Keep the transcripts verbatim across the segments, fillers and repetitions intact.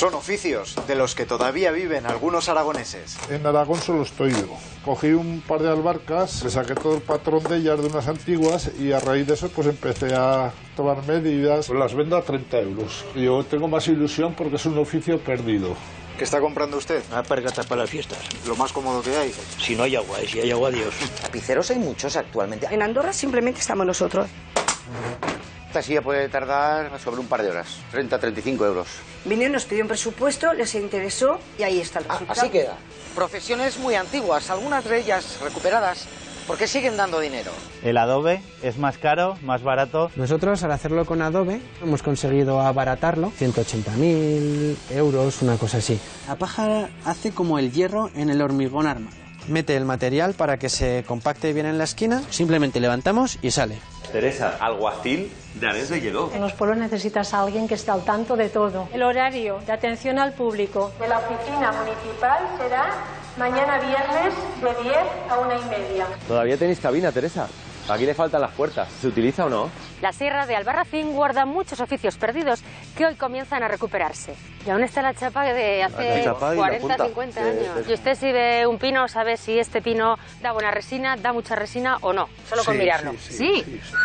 Son oficios de los que todavía viven algunos aragoneses. En Aragón solo estoy yo. Cogí un par de albarcas, le saqué todo el patrón de ellas de unas antiguas y a raíz de eso pues empecé a tomar medidas. Pues las vendo a treinta euros. Yo tengo más ilusión porque es un oficio perdido. ¿Qué está comprando usted? Una alpargata para las fiestas. Lo más cómodo que hay. Si no hay agua, y si hay agua, Dios. Tapiceros hay muchos actualmente. En Andorra simplemente estamos nosotros. Esta silla puede tardar sobre un par de horas, treinta a treinta y cinco euros. Vinieron, nos pidió un presupuesto, les interesó y ahí está el resultado. Así queda. Profesiones muy antiguas, algunas de ellas recuperadas, porque siguen dando dinero. El adobe es más caro, más barato. Nosotros al hacerlo con adobe hemos conseguido abaratarlo, ciento ochenta mil euros, una cosa así. La paja hace como el hierro en el hormigón armado. Mete el material para que se compacte bien en la esquina, simplemente levantamos y sale. Teresa, alguacil de Arenys de Lledó. En los pueblos necesitas a alguien que esté al tanto de todo. El horario de atención al público de la oficina municipal será mañana viernes de diez a una y media. Todavía tenéis cabina, Teresa. Aquí le faltan las puertas. ¿Se utiliza o no? La sierra de Albarracín guarda muchos oficios perdidos que hoy comienzan a recuperarse. Y aún está la chapa de hace cuarenta, cincuenta años. Y usted si ve un pino sabe si este pino da buena resina, da mucha resina o no. Solo con Sí, mirarlo. sí, sí, Sí. sí, sí.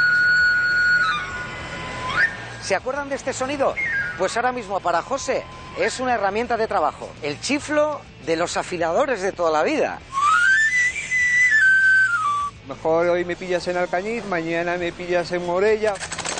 ¿Se acuerdan de este sonido? Pues ahora mismo para José es una herramienta de trabajo. El chiflo de los afiladores de toda la vida. Mejor hoy me pillas en Alcañiz, mañana me pillas en Morella.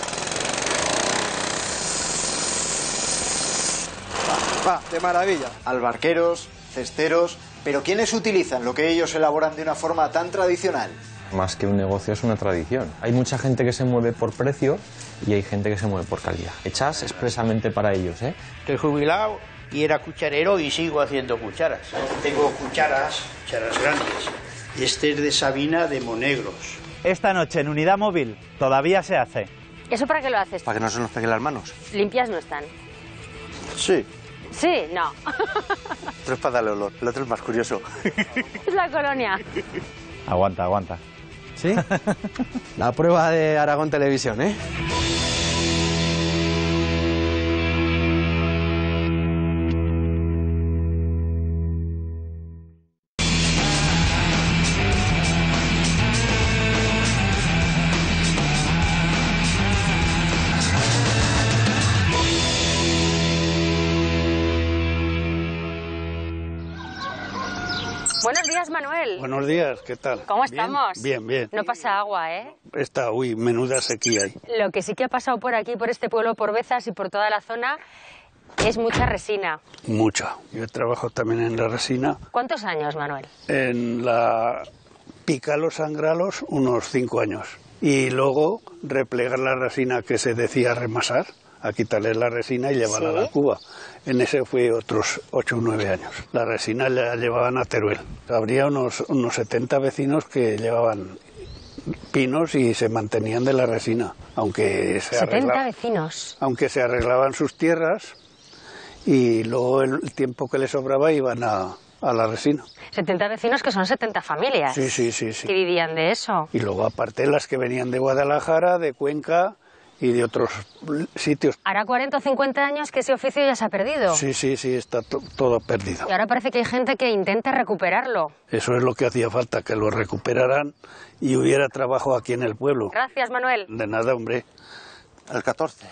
Va, va, de maravilla. Albarqueros, cesteros, pero ¿quiénes utilizan lo que ellos elaboran de una forma tan tradicional? Más que un negocio es una tradición. Hay mucha gente que se mueve por precio y hay gente que se mueve por calidad. Hechas expresamente para ellos, ¿eh? Estoy jubilado y era cucharero y sigo haciendo cucharas. Tengo cucharas, cucharas grandes. Este es de Sabina de Monegros. Esta noche en Unidad Móvil todavía se hace. ¿Eso para qué lo haces? Para que no se nos peguen las manos. Limpias no están. Sí. Sí, no. Pero es para darle olor. El otro es más curioso. Es la colonia. Aguanta, aguanta. ¿Sí? La prueba de Aragón Televisión, ¿eh? Buenos días, Manuel. Buenos días, ¿qué tal? ¿Cómo ¿Bien? estamos? Bien, bien. No pasa agua, ¿eh? Está, uy, menuda sequía ahí. Lo que sí que ha pasado por aquí, por este pueblo, por Bezas y por toda la zona, es mucha resina. Mucha. Yo trabajo también en la resina. ¿Cuántos años, Manuel? En la picalos sangralos unos cinco años. Y luego replegar la resina que se decía remasar, a quitarle la resina y llevarla ¿Sí? a la cuba. En ese fue otros ocho o nueve años. La resina la llevaban a Teruel. Habría unos, unos setenta vecinos que llevaban pinos y se mantenían de la resina, aunque se setenta arreglaban, vecinos. aunque se arreglaban sus tierras y luego el tiempo que les sobraba iban a, a la resina. setenta vecinos que son setenta familias. Sí, sí, sí, sí. Que vivían de eso. Y luego aparte las que venían de Guadalajara, de Cuenca y de otros sitios. Hará cuarenta o cincuenta años que ese oficio ya se ha perdido. Sí, sí, sí, está to- todo perdido. Y ahora parece que hay gente que intenta recuperarlo. Eso es lo que hacía falta, que lo recuperaran y hubiera trabajo aquí en el pueblo. Gracias, Manuel. De nada, hombre. El catorce.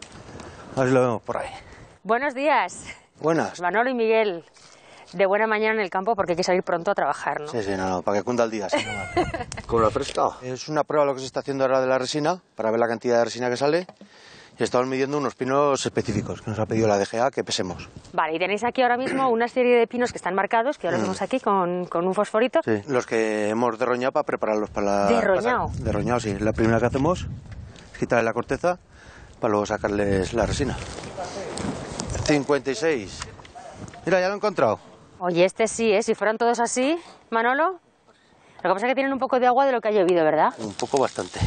A ver si lo vemos por ahí. Buenos días. Buenas. Manolo y Miguel. De buena mañana en el campo porque hay que salir pronto a trabajar, ¿no? Sí, sí, no, no, para que cunda el día. Sí, no, ¿cómo lo ha frescado? Es una prueba lo que se está haciendo ahora de la resina, para ver la cantidad de resina que sale. Y estamos midiendo unos pinos específicos que nos ha pedido la D G A que pesemos. Vale, y tenéis aquí ahora mismo una serie de pinos que están marcados, que ahora Mm. vemos aquí con, con un fosforito. Sí, los que hemos derroñado para prepararlos para la... ¿Derroñado? para- derroñado, sí. La primera que hacemos es quitarle la corteza para luego sacarles la resina. cincuenta y seis. Mira, ya lo he encontrado. Oye, este sí, ¿eh? Si fueran todos así, Manolo. Lo que pasa es que tienen un poco de agua de lo que ha llovido, ¿verdad? Un poco bastante.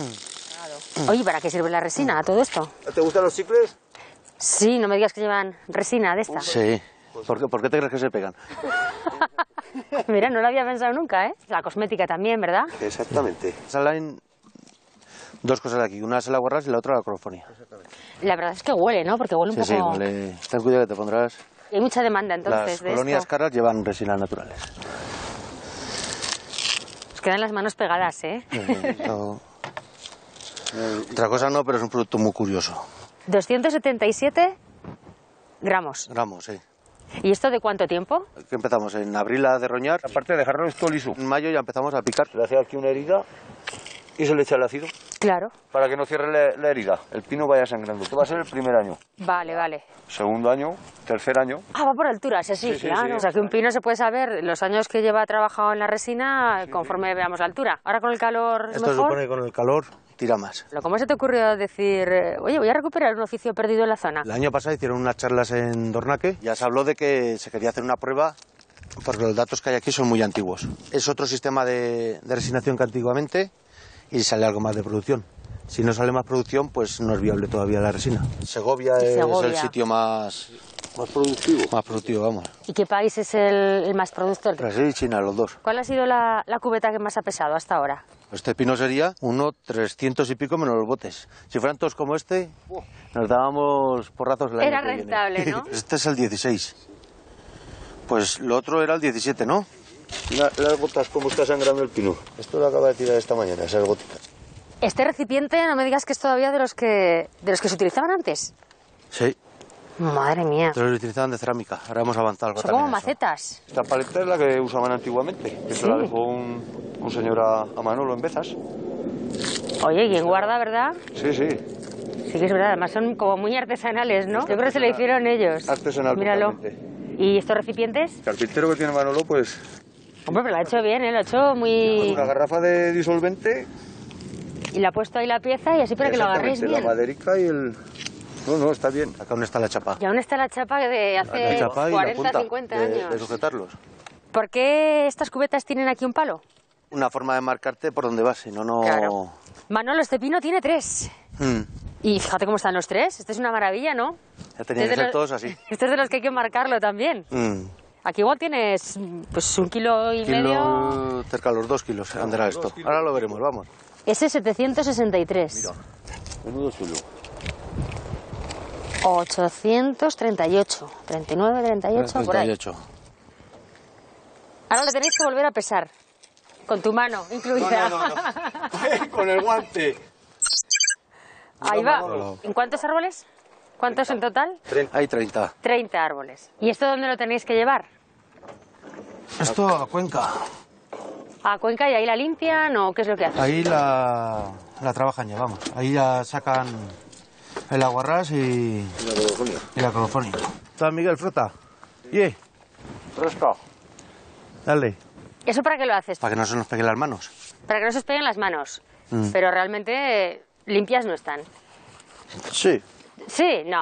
Oye, ¿para qué sirve la resina a todo esto? ¿Te gustan los chicles? Sí, no me digas que llevan resina de esta. Sí. ¿Por qué, ¿Por qué te crees que se pegan? Mira, no lo había pensado nunca, ¿eh? La cosmética también, ¿verdad? Exactamente. Saline Dos cosas aquí, una es el aguarrás y la otra la colofonia. La verdad es que huele, ¿no? Porque huele un sí, poco... Sí, huele... Ten cuidado que te pondrás... Hay mucha demanda, entonces, Las de colonias esto. caras llevan resinas naturales. Os quedan las manos pegadas, ¿eh? No. Otra cosa no, pero es un producto muy curioso. doscientos setenta y siete gramos. Gramos, sí. ¿Y esto de cuánto tiempo? Que empezamos en abril a derroñar. Aparte de dejarlo esto liso. En mayo ya empezamos a picar. Se le hace aquí una herida y se le echa el ácido. Claro. Para que no cierre la, la herida, el pino vaya sangrando. Esto va a ser el primer año. Vale, vale. Segundo año, tercer año. Ah, va por alturas, así, Sí, sí, claro. sí. O sea, que un pino se puede saber los años que lleva trabajado en la resina conforme veamos la altura. Ahora con el calor Esto mejor. supone que con el calor tira más. ¿Cómo se te ocurrió decir, eh, oye, voy a recuperar un oficio perdido en la zona? El año pasado hicieron unas charlas en Dornaque. Ya se habló de que se quería hacer una prueba porque los datos que hay aquí son muy antiguos. Es otro sistema de, de resinación que antiguamente y sale algo más de producción. Si no sale más producción, pues no es viable todavía la resina. Segovia, Segovia. es el sitio más, más productivo. Más productivo, vamos. ¿Y qué país es el, el más productor? Brasil y China, los dos. ¿Cuál ha sido la, la cubeta que más ha pesado hasta ahora? Este pino sería uno trescientos y pico menos los botes. Si fueran todos como este, nos dábamos porrazos el año Era que viene. rentable, ¿no? Este es el dieciséis. Pues lo otro era el diecisiete, ¿no? La, las gotas, cómo está sangrando el pino. Esto lo acaba de tirar esta mañana, esas gotitas. Este recipiente, no me digas que es todavía de los que, de los que se utilizaban antes. Sí. Madre mía. Entonces lo utilizaban de cerámica. Ahora hemos avanzado algo Son como también. macetas. Esta paleta es la que usaban antiguamente. Que Sí. se la dejó un, un señor a, a Manolo en Bezas. Oye, ¿quién guarda, verdad? Sí, sí. Sí que es verdad, además son como muy artesanales, ¿no? Yo creo que se lo hicieron ellos. Artesanal Míralo. totalmente. ¿Y estos recipientes? El carpintero que tiene Manolo, pues... Hombre, pero lo ha hecho bien, ¿eh? Lo ha hecho muy... Una garrafa de disolvente. Y le ha puesto ahí la pieza y así para que lo agarréis Exactamente, bien. la maderica y el... No, no, está bien. Acá donde está la chapa. Y aún está la chapa de hace La chapa y la cuarenta, punta cincuenta de, años. de sujetarlos. ¿Por qué estas cubetas tienen aquí un palo? Una forma de marcarte por donde vas, si no, no... Claro. Manolo, este pino tiene tres. Mm. Y fíjate cómo están los tres. Esto es una maravilla, ¿no? Ya tenían Este que es de ser los- todos así. Este es de los que hay que marcarlo también. Mm. Aquí igual tienes pues un kilo y medio. Kilo, cerca de los dos kilos andará esto. Ahora lo veremos, vamos. Ese setecientos sesenta y tres. Menudo suelo. ochocientos treinta y ocho. treinta y nueve, treinta y ocho, por ahí. treinta y ocho. Ahora lo tenéis que volver a pesar. Con tu mano incluida. No, no, no, Con el guante. Ahí va. No, no, no. ¿En cuántos árboles? ¿Cuántos en total? Hay treinta. treinta árboles. ¿Y esto dónde lo tenéis que llevar? Esto a Cuenca. ¿A Cuenca y ahí la limpian o qué es lo que hacen? Ahí la, la trabajan ya, vamos. Ahí ya sacan el aguarrás y, La colofonia. y la colofonia. ¿Está Miguel Frota? ¿Y? Fresca. Dale. ¿Eso para qué lo haces? Para que no se nos peguen las manos. Para que no se os peguen las manos. Mm. Pero realmente eh, limpias no están. Sí. Sí, no.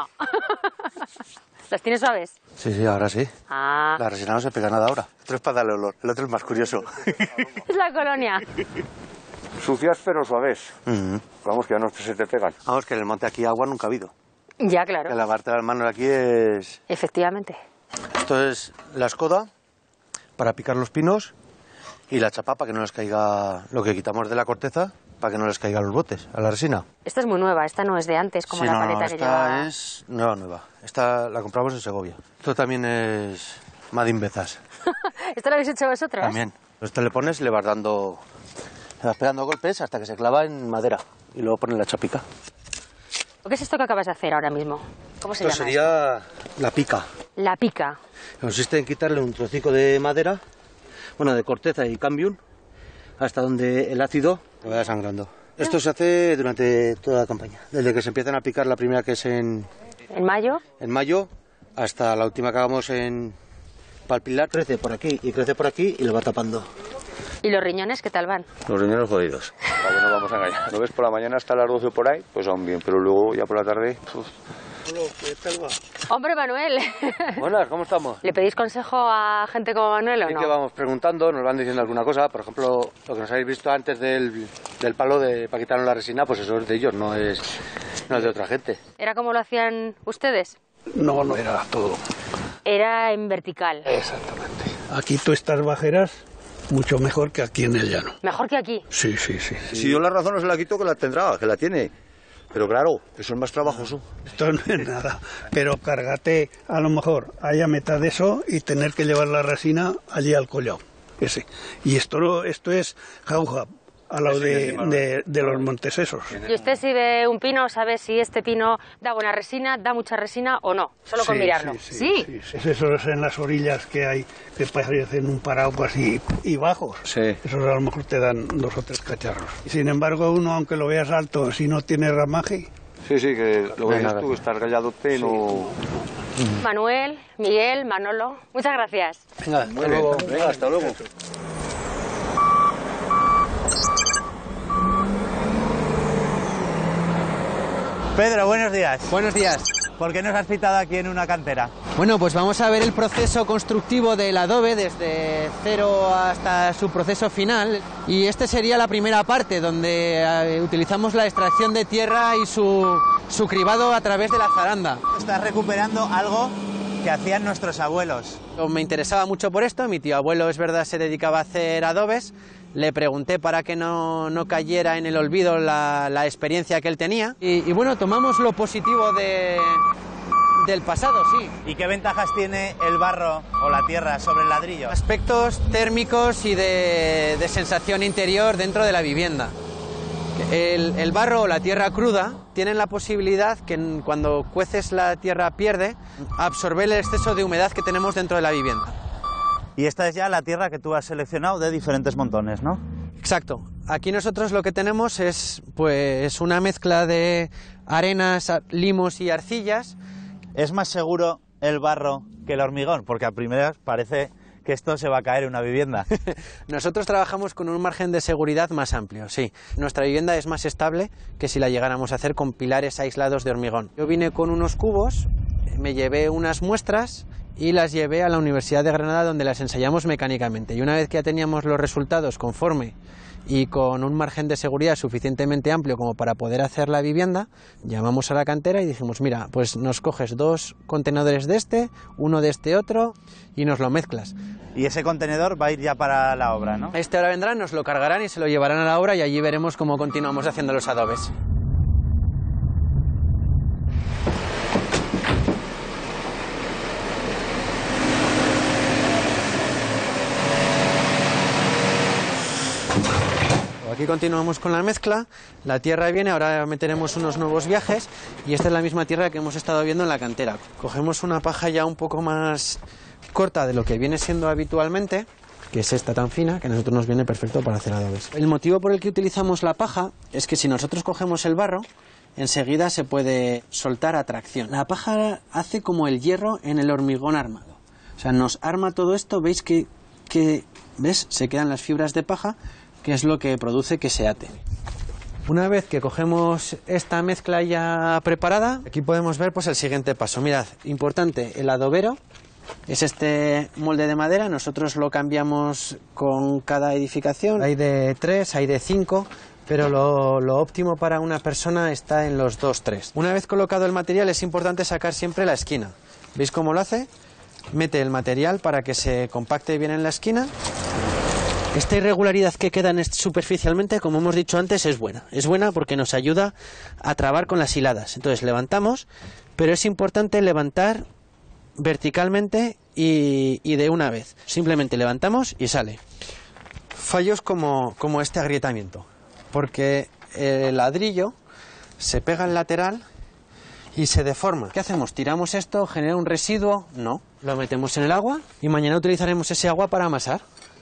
¿Las tienes suaves? Sí, sí, ahora sí. Ah, La resina no se pega nada ahora. Esto es para darle olor. El otro es más curioso. es la colonia. Sucias pero suaves. Mm. Vamos, que ya no se te pegan. Vamos, que en el monte aquí agua nunca ha habido. Ya, Que claro. lavarte las manos aquí es... Efectivamente. Esto es la escoda para picar los pinos y la chapa para que no les caiga lo que quitamos de la corteza, para que no les caigan los botes a la resina. Esta es muy nueva, esta no es de antes, como Sí, la no, paleta no, que esta lleva. es nueva, nueva. Esta la compramos en Segovia. Esto también es Madin Bezas. ¿Esto lo habéis hecho vosotros? También. Esto le pones y le vas dando, le vas pegando golpes hasta que se clava en madera y luego pones la chapica. ¿Qué es esto que acabas de hacer ahora mismo? ¿Cómo se Esto llama? sería la pica. esto? La pica. Consiste en quitarle un trocico de madera, bueno, de corteza y cambium, hasta donde el ácido lo vaya sangrando. Esto se hace durante toda la campaña, desde que se empiezan a picar la primera, que es en, ¿En mayo? en mayo, hasta la última que hagamos en Palpilar. Crece por aquí y crece por aquí y lo va tapando. ¿Y los riñones qué tal van? Los riñones jodidos. Para que no vamos a engañar. Lo ves por la mañana hasta las doce por ahí, pues aún bien. Pero luego ya por la tarde... Uf. Hombre, Manuel. Buenas, ¿cómo estamos? ¿Le pedís consejo a gente como Manuel o Sí, no? que vamos preguntando, nos van diciendo alguna cosa. Por ejemplo, lo que nos habéis visto antes del, del palo de para quitarnos la resina, pues eso es de ellos, no es, no es de otra gente. ¿Era como lo hacían ustedes? No, no era todo. Era en vertical. Exactamente. Aquí tú estas bajeras mucho mejor que aquí en el llano. ¿Mejor que aquí? Sí, sí, sí. Si yo la razón no se la quito, que la tendrá, que la tiene. Pero claro, eso es más trabajoso. Esto no es nada, pero cárgate a lo mejor allá mitad de eso y tener que llevar la resina allí al collao, ese. Y esto, esto es jauja, al lado de, de, de los montes esos. Y usted si ve un pino, sabe si este pino da buena resina, da mucha resina o no, solo con sí, mirarlo. Sí, sí, sí. sí. Es esos en las orillas que hay, que parecen un paraguas y, y bajos. Sí. Esos a lo mejor te dan dos o tres cacharros. Y sin embargo, uno, aunque lo veas alto, si no tiene ramaje... Sí, sí, que lo ves tú, estás galladote, no... Manuel, Miguel, Manolo, muchas gracias. Venga, hasta luego. Venga, hasta luego. Pedro, buenos días. Buenos días. ¿Por qué nos has citado aquí en una cantera? Bueno, pues vamos a ver el proceso constructivo del adobe desde cero hasta su proceso final. Y esta sería la primera parte, donde eh, utilizamos la extracción de tierra y su, su cribado a través de la zaranda. Estás recuperando algo que hacían nuestros abuelos. Me interesaba mucho por esto, mi tío abuelo, es verdad, se dedicaba a hacer adobes. Le pregunté para que no, no cayera en el olvido la, la experiencia que él tenía. Y, y bueno, tomamos lo positivo de, del pasado, sí. ¿Y qué ventajas tiene el barro o la tierra sobre el ladrillo? Aspectos térmicos y de, de sensación interior dentro de la vivienda. El, el barro o la tierra cruda tienen la posibilidad que cuando cueces la tierra pierde, absorber el exceso de humedad que tenemos dentro de la vivienda. Y esta es ya la tierra que tú has seleccionado de diferentes montones, ¿no? Exacto. Aquí nosotros lo que tenemos es pues una mezcla de arenas, limos y arcillas. ¿Es más seguro el barro que el hormigón? Porque a primeras parece que esto se va a caer en una vivienda. Nosotros trabajamos con un margen de seguridad más amplio, sí. Nuestra vivienda es más estable que si la llegáramos a hacer con pilares aislados de hormigón. Yo vine con unos cubos, me llevé unas muestras y las llevé a la Universidad de Granada, donde las ensayamos mecánicamente. Y una vez que ya teníamos los resultados conforme y con un margen de seguridad suficientemente amplio como para poder hacer la vivienda, llamamos a la cantera y dijimos, mira, pues nos coges dos contenedores de este, uno de este otro y nos lo mezclas. Y ese contenedor va a ir ya para la obra, ¿no? Este ahora vendrá, nos lo cargarán y se lo llevarán a la obra y allí veremos cómo continuamos haciendo los adobes. Aquí continuamos con la mezcla, la tierra viene, ahora meteremos unos nuevos viajes y esta es la misma tierra que hemos estado viendo en la cantera. Cogemos una paja ya un poco más corta de lo que viene siendo habitualmente, que es esta tan fina, que a nosotros nos viene perfecto para hacer adobes. El motivo por el que utilizamos la paja es que si nosotros cogemos el barro, enseguida se puede soltar a tracción. La paja hace como el hierro en el hormigón armado. O sea, nos arma todo esto, veis que, que ¿ves? Se quedan las fibras de paja, que es lo que produce que se ate. Una vez que cogemos esta mezcla ya preparada, aquí podemos ver pues el siguiente paso. Mirad, importante, el adobero es este molde de madera, nosotros lo cambiamos con cada edificación, hay de tres, hay de cinco, pero lo, lo óptimo para una persona está en los dos, tres. Una vez colocado el material es importante sacar siempre la esquina. ¿Veis cómo lo hace? Mete el material para que se compacte bien en la esquina. Esta irregularidad que queda superficialmente, como hemos dicho antes, es buena. Es buena porque nos ayuda a trabar con las hiladas. Entonces levantamos, pero es importante levantar verticalmente y, y de una vez. Simplemente levantamos y sale. Fallos como, como este agrietamiento, porque el ladrillo se pega al lateral y se deforma. ¿Qué hacemos? ¿Tiramos esto? ¿Genera un residuo? No. Lo metemos en el agua y mañana utilizaremos ese agua para amasar.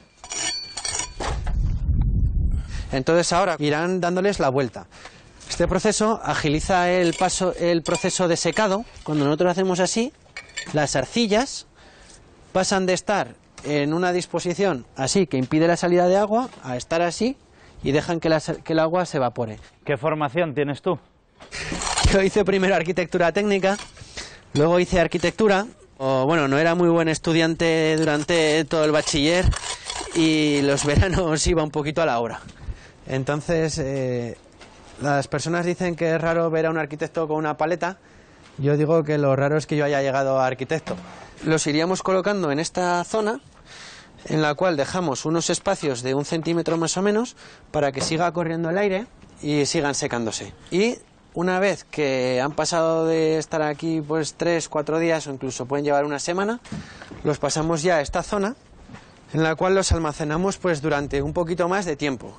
Entonces ahora irán dándoles la vuelta. Este proceso agiliza el paso, el proceso de secado. Cuando nosotros hacemos así, las arcillas pasan de estar en una disposición así que impide la salida de agua a estar así y dejan que, la, que el agua se evapore. ¿Qué formación tienes tú? Yo hice primero arquitectura técnica, luego hice arquitectura. O, bueno, no era muy buen estudiante durante todo el bachiller y los veranos iba un poquito a la hora. Entonces, eh, las personas dicen que es raro ver a un arquitecto con una paleta. Yo digo que lo raro es que yo haya llegado a arquitecto. Los iríamos colocando en esta zona en la cual dejamos unos espacios de un centímetro más o menos para que siga corriendo el aire y sigan secándose. Y una vez que han pasado de estar aquí pues tres, cuatro días o incluso pueden llevar una semana, los pasamos ya a esta zona en la cual los almacenamos pues durante un poquito más de tiempo.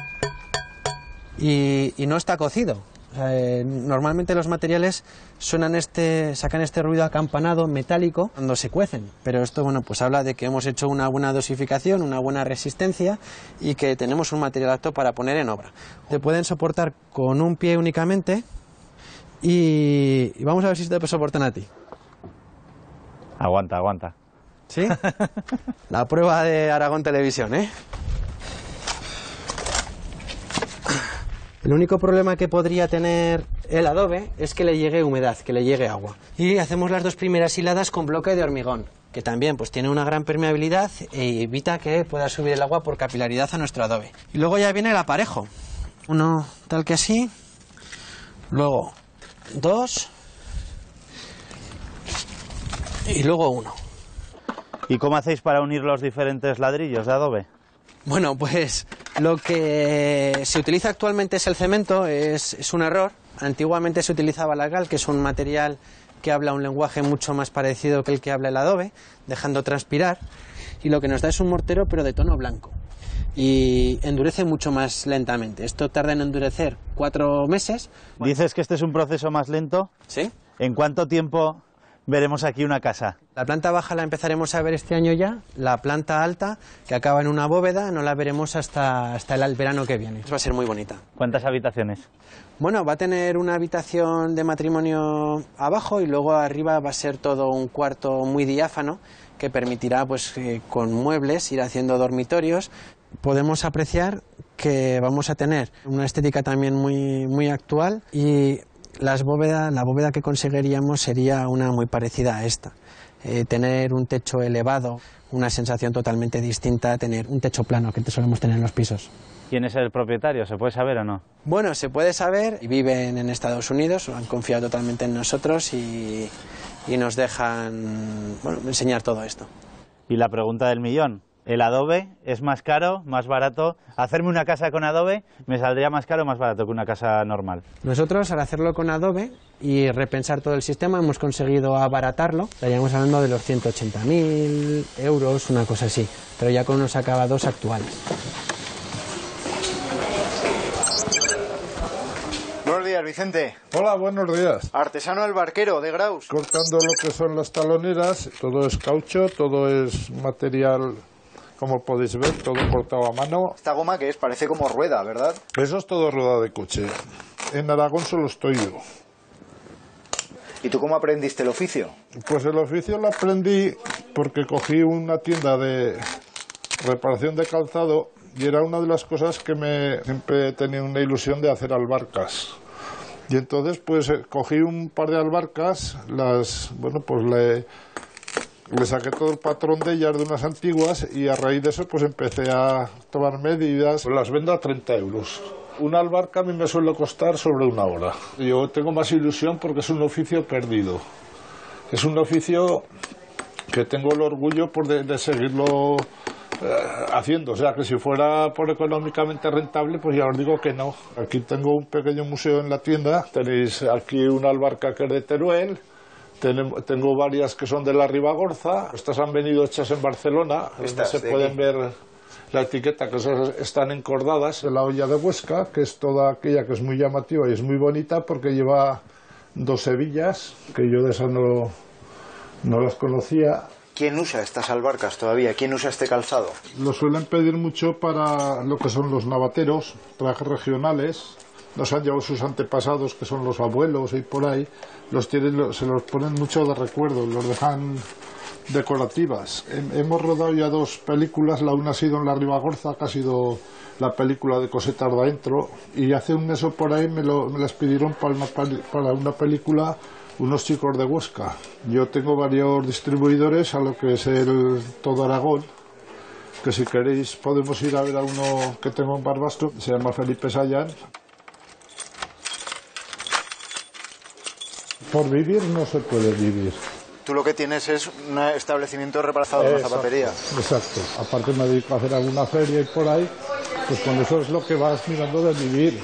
Y, y no está cocido. Eh, normalmente los materiales suenan este, sacan este ruido acampanado metálico cuando se cuecen, pero esto bueno pues habla de que hemos hecho una buena dosificación, una buena resistencia y que tenemos un material apto para poner en obra. Te pueden soportar con un pie únicamente y, y vamos a ver si te soportan a ti. Aguanta, aguanta. ¿Sí? La prueba de Aragón Televisión, ¿eh? El único problema que podría tener el adobe es que le llegue humedad, que le llegue agua. Y hacemos las dos primeras hiladas con bloque de hormigón, que también pues tiene una gran permeabilidad e evita que pueda subir el agua por capilaridad a nuestro adobe. Y luego ya viene el aparejo. Uno tal que así, luego dos y luego uno. ¿Y cómo hacéis para unir los diferentes ladrillos de adobe? Bueno, pues lo que se utiliza actualmente es el cemento, es, es un error. Antiguamente se utilizaba la cal, que es un material que habla un lenguaje mucho más parecido que el que habla el adobe, dejando transpirar, y lo que nos da es un mortero pero de tono blanco. Y endurece mucho más lentamente. Esto tarda en endurecer cuatro meses. Dices que este es un proceso más lento. ¿Sí? ¿En cuánto tiempo veremos aquí una casa? La planta baja la empezaremos a ver este año ya. La planta alta, que acaba en una bóveda, no la veremos hasta, hasta el verano que viene. Va a ser muy bonita. ¿Cuántas habitaciones? Bueno, va a tener una habitación de matrimonio abajo y luego arriba va a ser todo un cuarto muy diáfano que permitirá, pues, eh, con muebles ir haciendo dormitorios. Podemos apreciar que vamos a tener una estética también muy, muy actual y las bóvedas, la bóveda que conseguiríamos sería una muy parecida a esta. Eh, tener un techo elevado, una sensación totalmente distinta a tener un techo plano que solemos tener en los pisos. ¿Quién es el propietario? ¿Se puede saber o no? Bueno, se puede saber. Viven en Estados Unidos, han confiado totalmente en nosotros y, y nos dejan, bueno, enseñar todo esto. Y la pregunta del millón. ¿El adobe es más caro, más barato? ¿Hacerme una casa con adobe me saldría más caro o más barato que una casa normal? Nosotros, al hacerlo con adobe y repensar todo el sistema, hemos conseguido abaratarlo. Estaríamos hablando de los ciento ochenta mil euros, una cosa así, pero ya con unos acabados actuales. Buenos días, Vicente. Hola, buenos días. Artesano albarquero de Graus. Cortando lo que son las taloneras, todo es caucho, todo es material, como podéis ver, todo cortado a mano. Esta goma que es, parece como rueda, ¿verdad? Eso es todo rueda de coche. En Aragón solo estoy yo. ¿Y tú cómo aprendiste el oficio? Pues el oficio lo aprendí porque cogí una tienda de reparación de calzado y era una de las cosas que me siempre he tenido una ilusión de hacer albarcas. Y entonces pues cogí un par de albarcas, las, bueno, pues le... Le saqué todo el patrón de ellas de unas antiguas y a raíz de eso pues empecé a tomar medidas. Pues las vendo a treinta euros. Una albarca a mí me suele costar sobre una hora. Yo tengo más ilusión porque es un oficio perdido. Es un oficio que tengo el orgullo por de, de seguirlo eh, haciendo. O sea que si fuera por económicamente rentable pues ya os digo que no. Aquí tengo un pequeño museo en la tienda. Tenéis aquí una albarca que es de Teruel. Tengo varias que son de la Ribagorza. Estas han venido hechas en Barcelona. Estas se pueden aquí ver la etiqueta, que están encordadas. De la olla de Huesca, que es toda aquella que es muy llamativa y es muy bonita porque lleva dos hebillas, que yo de esas no, no las conocía. ¿Quién usa estas albarcas todavía? ¿Quién usa este calzado? Lo suelen pedir mucho para lo que son los navateros, trajes regionales. Nos han llevado sus antepasados, que son los abuelos y por ahí, los tienen, se los ponen mucho de recuerdo, los dejan decorativas. Hemos rodado ya dos películas, la una ha sido en la Ribagorza, que ha sido la película de Cosetas de Adentro, y hace un mes o por ahí me, lo, me las pidieron para una, para una película unos chicos de Huesca. Yo tengo varios distribuidores a lo que es el todo Aragón, que si queréis podemos ir a ver a uno que tengo en Barbastro, se llama Felipe Sayán. Por vivir no se puede vivir. Tú lo que tienes es un establecimiento reparazado de una zapatería. Exacto. Aparte me dedico a hacer alguna feria y por ahí, pues con eso es lo que vas mirando de vivir.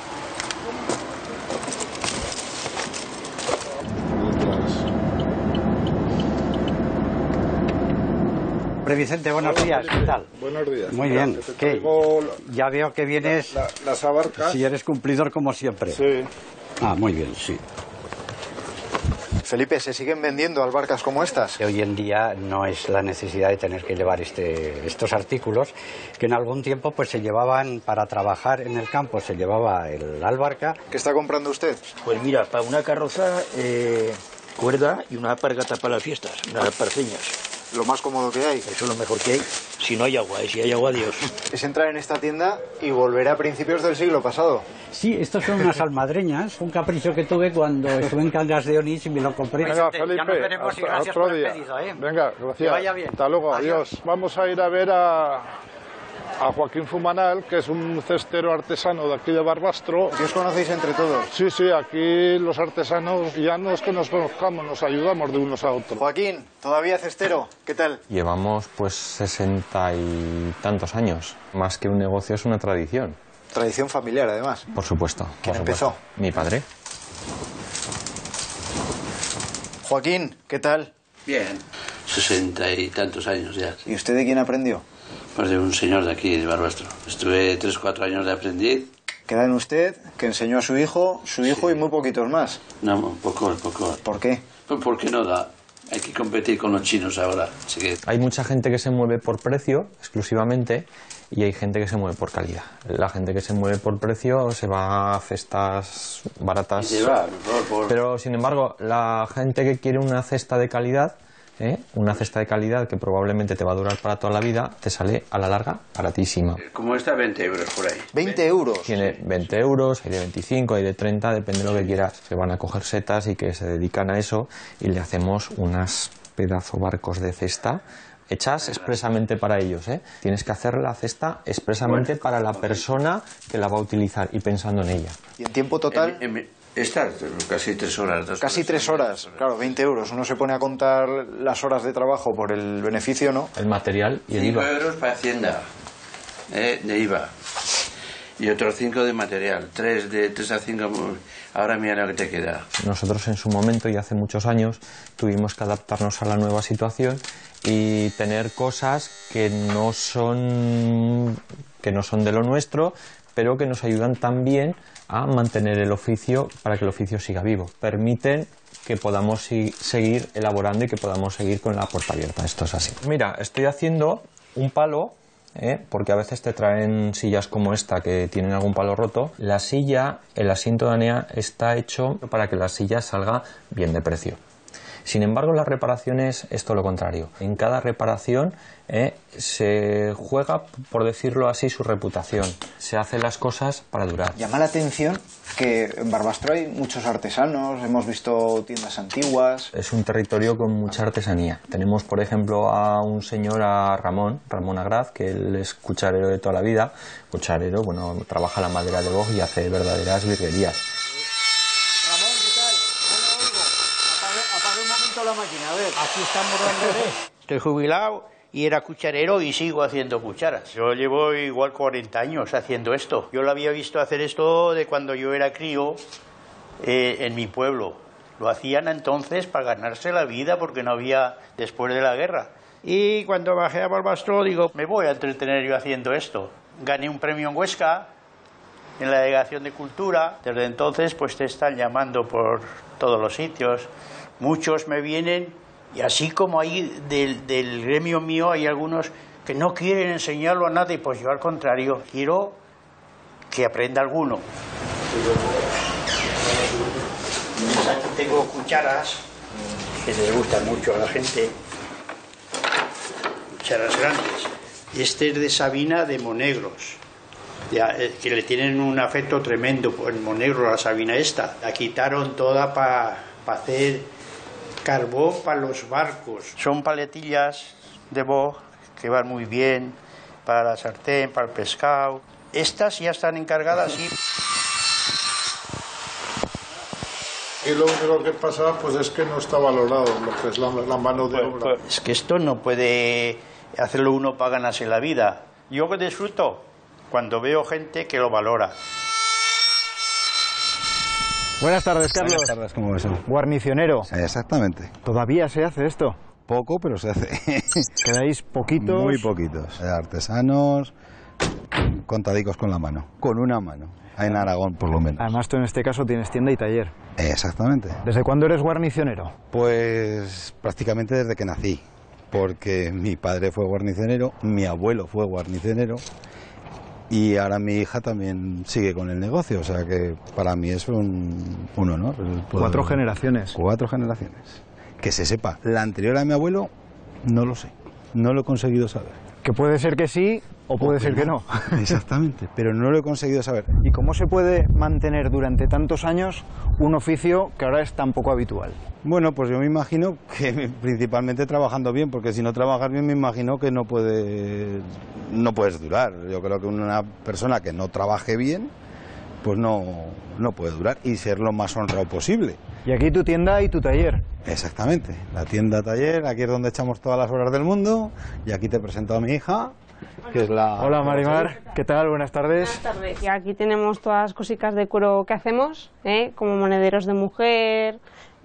Hombre, Vicente, buenos días, ¿qué tal? Buenos días. Muy bien. ¿Qué? Ya veo que vienes... La, las abarcas. Si eres cumplidor como siempre. Sí. Ah, muy bien, sí. Felipe, ¿se siguen vendiendo albarcas como estas? Hoy en día no es la necesidad de tener que llevar este, estos artículos, que en algún tiempo pues se llevaban para trabajar en el campo, se llevaba el albarca. ¿Qué está comprando usted? Pues mira, para una carroza, eh, cuerda y una alpargata para las fiestas, unas parceñas. Lo más cómodo que hay. Eso es lo mejor que hay. Si no hay agua, y si hay agua, adiós. Es entrar en esta tienda y volver a principios del siglo pasado. Sí, estos son unas almadreñas, un capricho que tuve cuando estuve en Cangas de Onís y me lo compré. Venga, Felipe, ya nos veremos hasta, y gracias otro por día. el pedido, ¿eh? Venga, gracias. Que vaya bien. Hasta luego, Adiós. adiós. Vamos a ir a ver a, a Joaquín Fumanal, que es un cestero artesano de aquí de Barbastro. ¿Qué os conocéis entre todos? Sí, sí, aquí los artesanos ya no es que nos conozcamos, nos ayudamos de unos a otros. Joaquín, ¿todavía cestero? ¿Qué tal? Llevamos pues sesenta y tantos años. Más que un negocio es una tradición. Tradición familiar, además. Por supuesto. ¿Quién por empezó? supuesto. Mi padre. Joaquín, ¿qué tal? Bien, sesenta y tantos años ya. ¿Y usted de quién aprendió? Pues de un señor de aquí, de Barbastro. Estuve tres o cuatro años de aprendiz. Queda en usted, que enseñó a su hijo, su hijo sí. Y muy poquitos más. No, poco, poco. ¿Por qué? Pues porque no da. Hay que competir con los chinos ahora. Así que... Hay mucha gente que se mueve por precio, exclusivamente, y hay gente que se mueve por calidad. La gente que se mueve por precio se va a cestas baratas. Y se va, mejor por... Pero, sin embargo, la gente que quiere una cesta de calidad, ¿eh? una cesta de calidad que probablemente te va a durar para toda la vida, te sale a la larga baratísima. Como esta, veinte euros por ahí. ¿veinte euros? Tiene veinte euros, hay de veinticinco, hay de treinta, depende de lo que quieras. Se van a coger setas y que se dedican a eso y le hacemos unas pedazo barcos de cesta hechas expresamente para ellos, ¿eh? Tienes que hacer la cesta expresamente para la persona que la va a utilizar y pensando en ella. ¿Y en tiempo total? En, en, esta, casi tres horas. Dos casi horas, tres horas. Claro, veinte euros. Uno se pone a contar las horas de trabajo por el beneficio, ¿no? El material y el I V A. I V A. cinco euros para Hacienda, eh, de I V A. Y otros cinco de material. Tres de tres a cinco. Ahora mira lo que te queda. Nosotros en su momento y hace muchos años tuvimos que adaptarnos a la nueva situación y tener cosas que no son que no son de lo nuestro, pero que nos ayudan también a mantener el oficio para que el oficio siga vivo. Permiten que podamos si, seguir elaborando y que podamos seguir con la puerta abierta. Esto es así. Mira, estoy haciendo un palo, ¿eh? porque a veces te traen sillas como esta que tienen algún palo roto. La silla, el asiento de Anea está hecho para que la silla salga bien de precio. Sin embargo, las reparaciones es todo lo contrario. En cada reparación eh, se juega, por decirlo así, su reputación. Se hacen las cosas para durar. Llama la atención que en Barbastro hay muchos artesanos, hemos visto tiendas antiguas. Es un territorio con mucha artesanía. Tenemos, por ejemplo, a un señor, a Ramón, Ramón Agraz, que él es cucharero de toda la vida. Cucharero, bueno, trabaja la madera de boj y hace verdaderas virguerías. La máquina, a ver, aquí estamos dándole. Estoy jubilado y era cucharero y sigo haciendo cucharas. Yo llevo igual cuarenta años haciendo esto. Yo lo había visto hacer esto de cuando yo era crío eh, en mi pueblo. Lo hacían entonces para ganarse la vida porque no había después de la guerra. Y cuando bajé a Barbastro digo, me voy a entretener yo haciendo esto. Gané un premio en Huesca, en la Delegación de Cultura. Desde entonces pues te están llamando por todos los sitios. Muchos me vienen y así como hay del, del gremio mío hay algunos que no quieren enseñarlo a nadie, pues yo al contrario, quiero que aprenda alguno. Aquí tengo cucharas que les gustan mucho a la gente, cucharas grandes. Este es de Sabina de Monegros, ya, que le tienen un afecto tremendo en Monegros, la Sabina esta. La quitaron toda para pa hacer carbón para los barcos. Son paletillas de boj que van muy bien para la sartén, para el pescado. Estas ya están encargadas y Y lo único que pasa pues es que no está valorado lo que es la, la mano de pues, obra. Pues, es que esto no puede hacerlo uno para ganarse la vida. Yo que disfruto cuando veo gente que lo valora. Buenas tardes, Carlos. Buenas tardes, ¿cómo ves? Guarnicionero. Exactamente. ¿Todavía se hace esto? Poco, pero se hace. ¿Quedáis poquitos? Muy poquitos. Artesanos, contadicos con la mano. Con una mano. En Aragón, por lo menos. Además, tú en este caso tienes tienda y taller. Exactamente. ¿Desde cuándo eres guarnicionero? Pues prácticamente desde que nací. Porque mi padre fue guarnicionero, mi abuelo fue guarnicionero y ahora mi hija también sigue con el negocio. O sea que para mí es un, un honor. Cuatro generaciones. Cuatro generaciones. Que se sepa, la anterior a mi abuelo, no lo sé. No lo he conseguido saber. Que puede ser que sí o puede o ser que no. Exactamente, pero no lo he conseguido saber. ¿Y cómo se puede mantener durante tantos años un oficio que ahora es tan poco habitual? Bueno, pues yo me imagino que principalmente trabajando bien, porque si no trabajas bien me imagino que no puede, no puedes durar. Yo creo que una persona que no trabaje bien, pues no, no puede durar y ser lo más honrado posible. Y aquí tu tienda y tu taller. Exactamente, la tienda taller, aquí es donde echamos todas las horas del mundo y aquí te presento a mi hija, que es la... Hola Marimar, ¿qué tal? Buenas tardes. Buenas tardes. Y aquí tenemos todas las cositas de cuero que hacemos, ¿eh? Como monederos de mujer,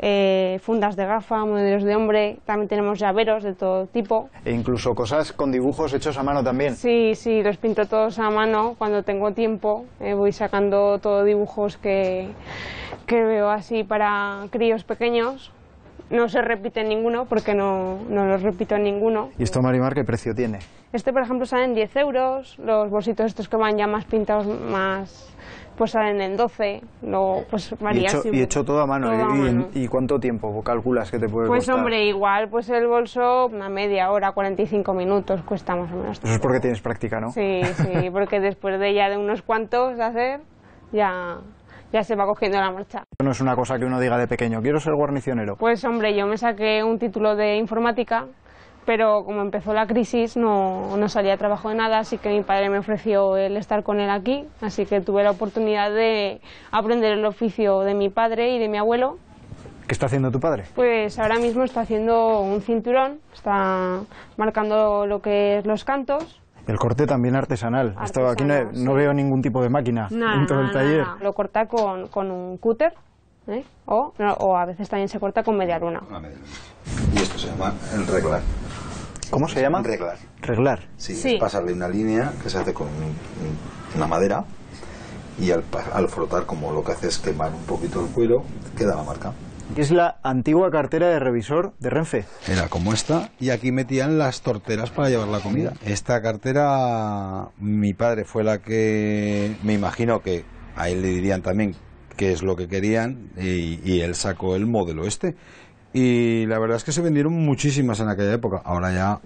eh, fundas de gafa, monederos de hombre, también tenemos llaveros de todo tipo. E incluso cosas con dibujos hechos a mano también. Sí, sí, los pinto todos a mano cuando tengo tiempo, eh, voy sacando todo dibujos que, que veo así para críos pequeños. No se repite ninguno porque no, no los repito en ninguno. ¿Y esto, Marimar, qué precio tiene? Este, por ejemplo, salen diez euros, los bolsitos estos que van ya más pintados, más, pues salen en doce, luego pues varía. Y hecho, así, y hecho todo a mano. todo ¿Y, a mano. ¿Y cuánto tiempo calculas que te puede pues, costar? Pues hombre, igual, pues el bolso, una media hora, cuarenta y cinco minutos cuesta más o menos. Eso es porque tienes práctica, ¿no? Sí, sí, porque después de ya de unos cuantos de hacer, ya... ya se va cogiendo la marcha. No es una cosa que uno diga de pequeño, quiero ser guarnicionero. Pues hombre, yo me saqué un título de informática, pero como empezó la crisis no, no salía trabajo de nada, así que mi padre me ofreció el estar con él aquí, así que tuve la oportunidad de aprender el oficio de mi padre y de mi abuelo. ¿Qué está haciendo tu padre? Pues ahora mismo está haciendo un cinturón, está marcando lo que es los cantos. El corte también artesanal. artesanal Esto aquí no, sí. no veo ningún tipo de máquina nada, en todo el nada, taller. Nada. Lo corta con, con un cúter, ¿eh? o, no, o a veces también se corta con media luna. Y esto se llama el reglar. ¿Cómo se llama? Reglar. Reglar. Sí, sí. Es pasarle una línea que se hace con una madera y al, al frotar, como lo que hace es quemar un poquito el cuero, queda la marca. Es la antigua cartera de revisor de Renfe. Era como esta, y aquí metían las torteras para llevar la comida. Esta cartera, mi padre fue la que, me imagino que a él le dirían también qué es lo que querían, y, y él sacó el modelo este. Y la verdad es que se vendieron muchísimas en aquella época. Ahora ya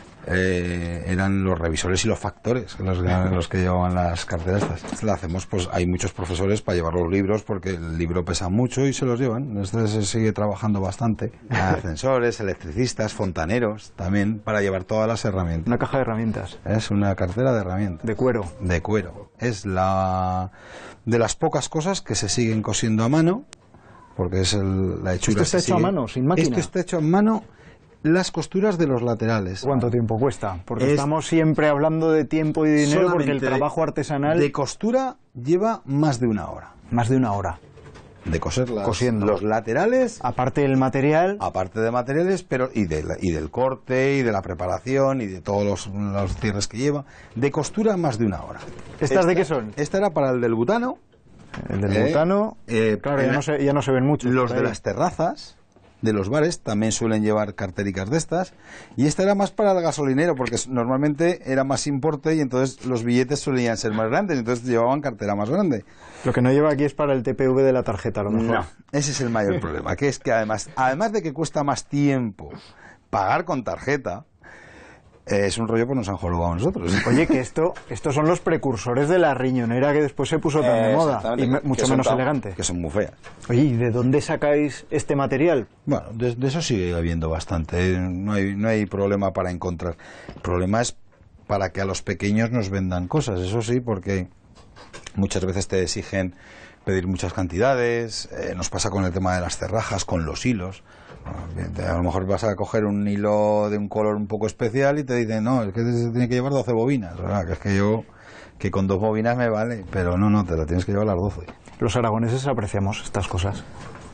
eh, eran los revisores y los factores los, los que llevaban las carteras estas. La hacemos, pues hay muchos profesores para llevar los libros porque el libro pesa mucho y se los llevan. Este se sigue trabajando bastante. Ascensores, electricistas, fontaneros también para llevar todas las herramientas. Una caja de herramientas. Es una cartera de herramientas. De cuero. De cuero. Es la de las pocas cosas que se siguen cosiendo a mano, porque es el, la hechura. ¿Esto está hecho a mano, sin máquina? Esto está hecho a mano. Las costuras de los laterales. ¿Cuánto tiempo cuesta? Porque es... estamos siempre hablando de tiempo y dinero porque el trabajo de, artesanal... De costura lleva más de una hora. Más de una hora. De coser las, Cosiendo. Los laterales. Aparte del material. Aparte de materiales, pero y, de, y del corte, y de la preparación, y de todos los, los cierres que lleva. De costura más de una hora. ¿Estas esta, de qué son? Esta era para el del butano. El del eh, butano. Eh, claro, ya no, se, ya no se ven mucho. Los de las terrazas de los bares también suelen llevar cartericas de estas, y esta era más para el gasolinero porque normalmente era más importe y entonces los billetes solían ser más grandes, entonces llevaban cartera más grande. Lo que no lleva aquí es para el T P V de la tarjeta, a lo mejor. No, ese es el mayor problema, que es que además, además de que cuesta más tiempo pagar con tarjeta, Eh, es un rollo que nos han jorobado a nosotros. Oye, que esto estos son los precursores de la riñonera que después se puso tan eh, de moda y me, mucho menos tan, elegante. Que son muy feas. Oye, ¿y de dónde sacáis este material? Bueno, de, de eso sigue habiendo bastante. No hay, no hay problema para encontrar. El problema es para que a los pequeños nos vendan cosas, eso sí, porque muchas veces te exigen pedir muchas cantidades, eh, nos pasa con el tema de las cerrajas, con los hilos. A lo mejor vas a coger un hilo de un color un poco especial y te dicen, no, es que se tiene que llevar doce bobinas. O sea, que es que yo, que con dos bobinas me vale, pero no, no, te la tienes que llevar las doce. Los aragoneses apreciamos estas cosas.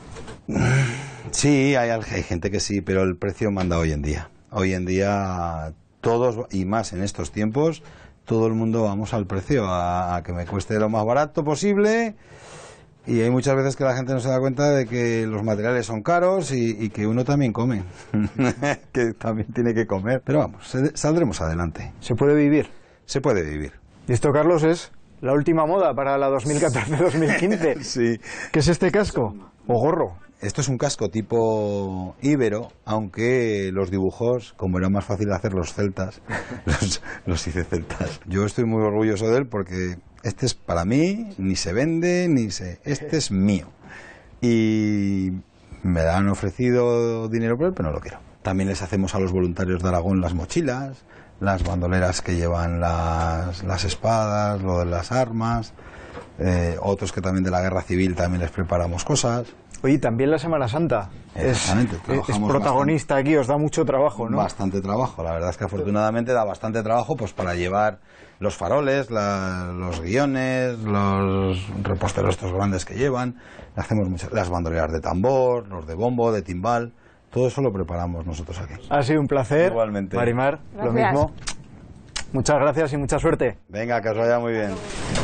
Sí, hay, hay gente que sí, pero el precio manda hoy en día. Hoy en día todos, y más en estos tiempos, todo el mundo vamos al precio, a, a que me cueste lo más barato posible. Y hay muchas veces que la gente no se da cuenta de que los materiales son caros y, y que uno también come, que también tiene que comer. Pero vamos, se, saldremos adelante. ¿Se puede vivir? Se puede vivir. Y esto, Carlos, es la última moda para la dos mil catorce dos mil quince. Sí. ¿Qué es este casco? ¿O gorro? Esto es un casco tipo íbero, aunque los dibujos, como era más fácil hacer los celtas, los, los hice celtas. Yo estoy muy orgulloso de él porque este es para mí, ni se vende, ni se... Este es mío. Y me han ofrecido dinero por él, pero no lo quiero. También les hacemos a los voluntarios de Aragón las mochilas, las bandoleras que llevan las, las espadas, lo de las armas, eh, otros que también de la guerra civil también les preparamos cosas. Oye, también la Semana Santa es, es protagonista bastante, aquí, os da mucho trabajo, ¿no? Bastante trabajo, la verdad es que afortunadamente da bastante trabajo pues para llevar los faroles, la, los guiones, los reposteros estos grandes que llevan, hacemos muchas, las bandoleras de tambor, los de bombo, de timbal, todo eso lo preparamos nosotros aquí. Ha sido un placer. Igualmente. Marimar, gracias. Lo mismo. Muchas gracias y mucha suerte. Venga, que os vaya muy bien.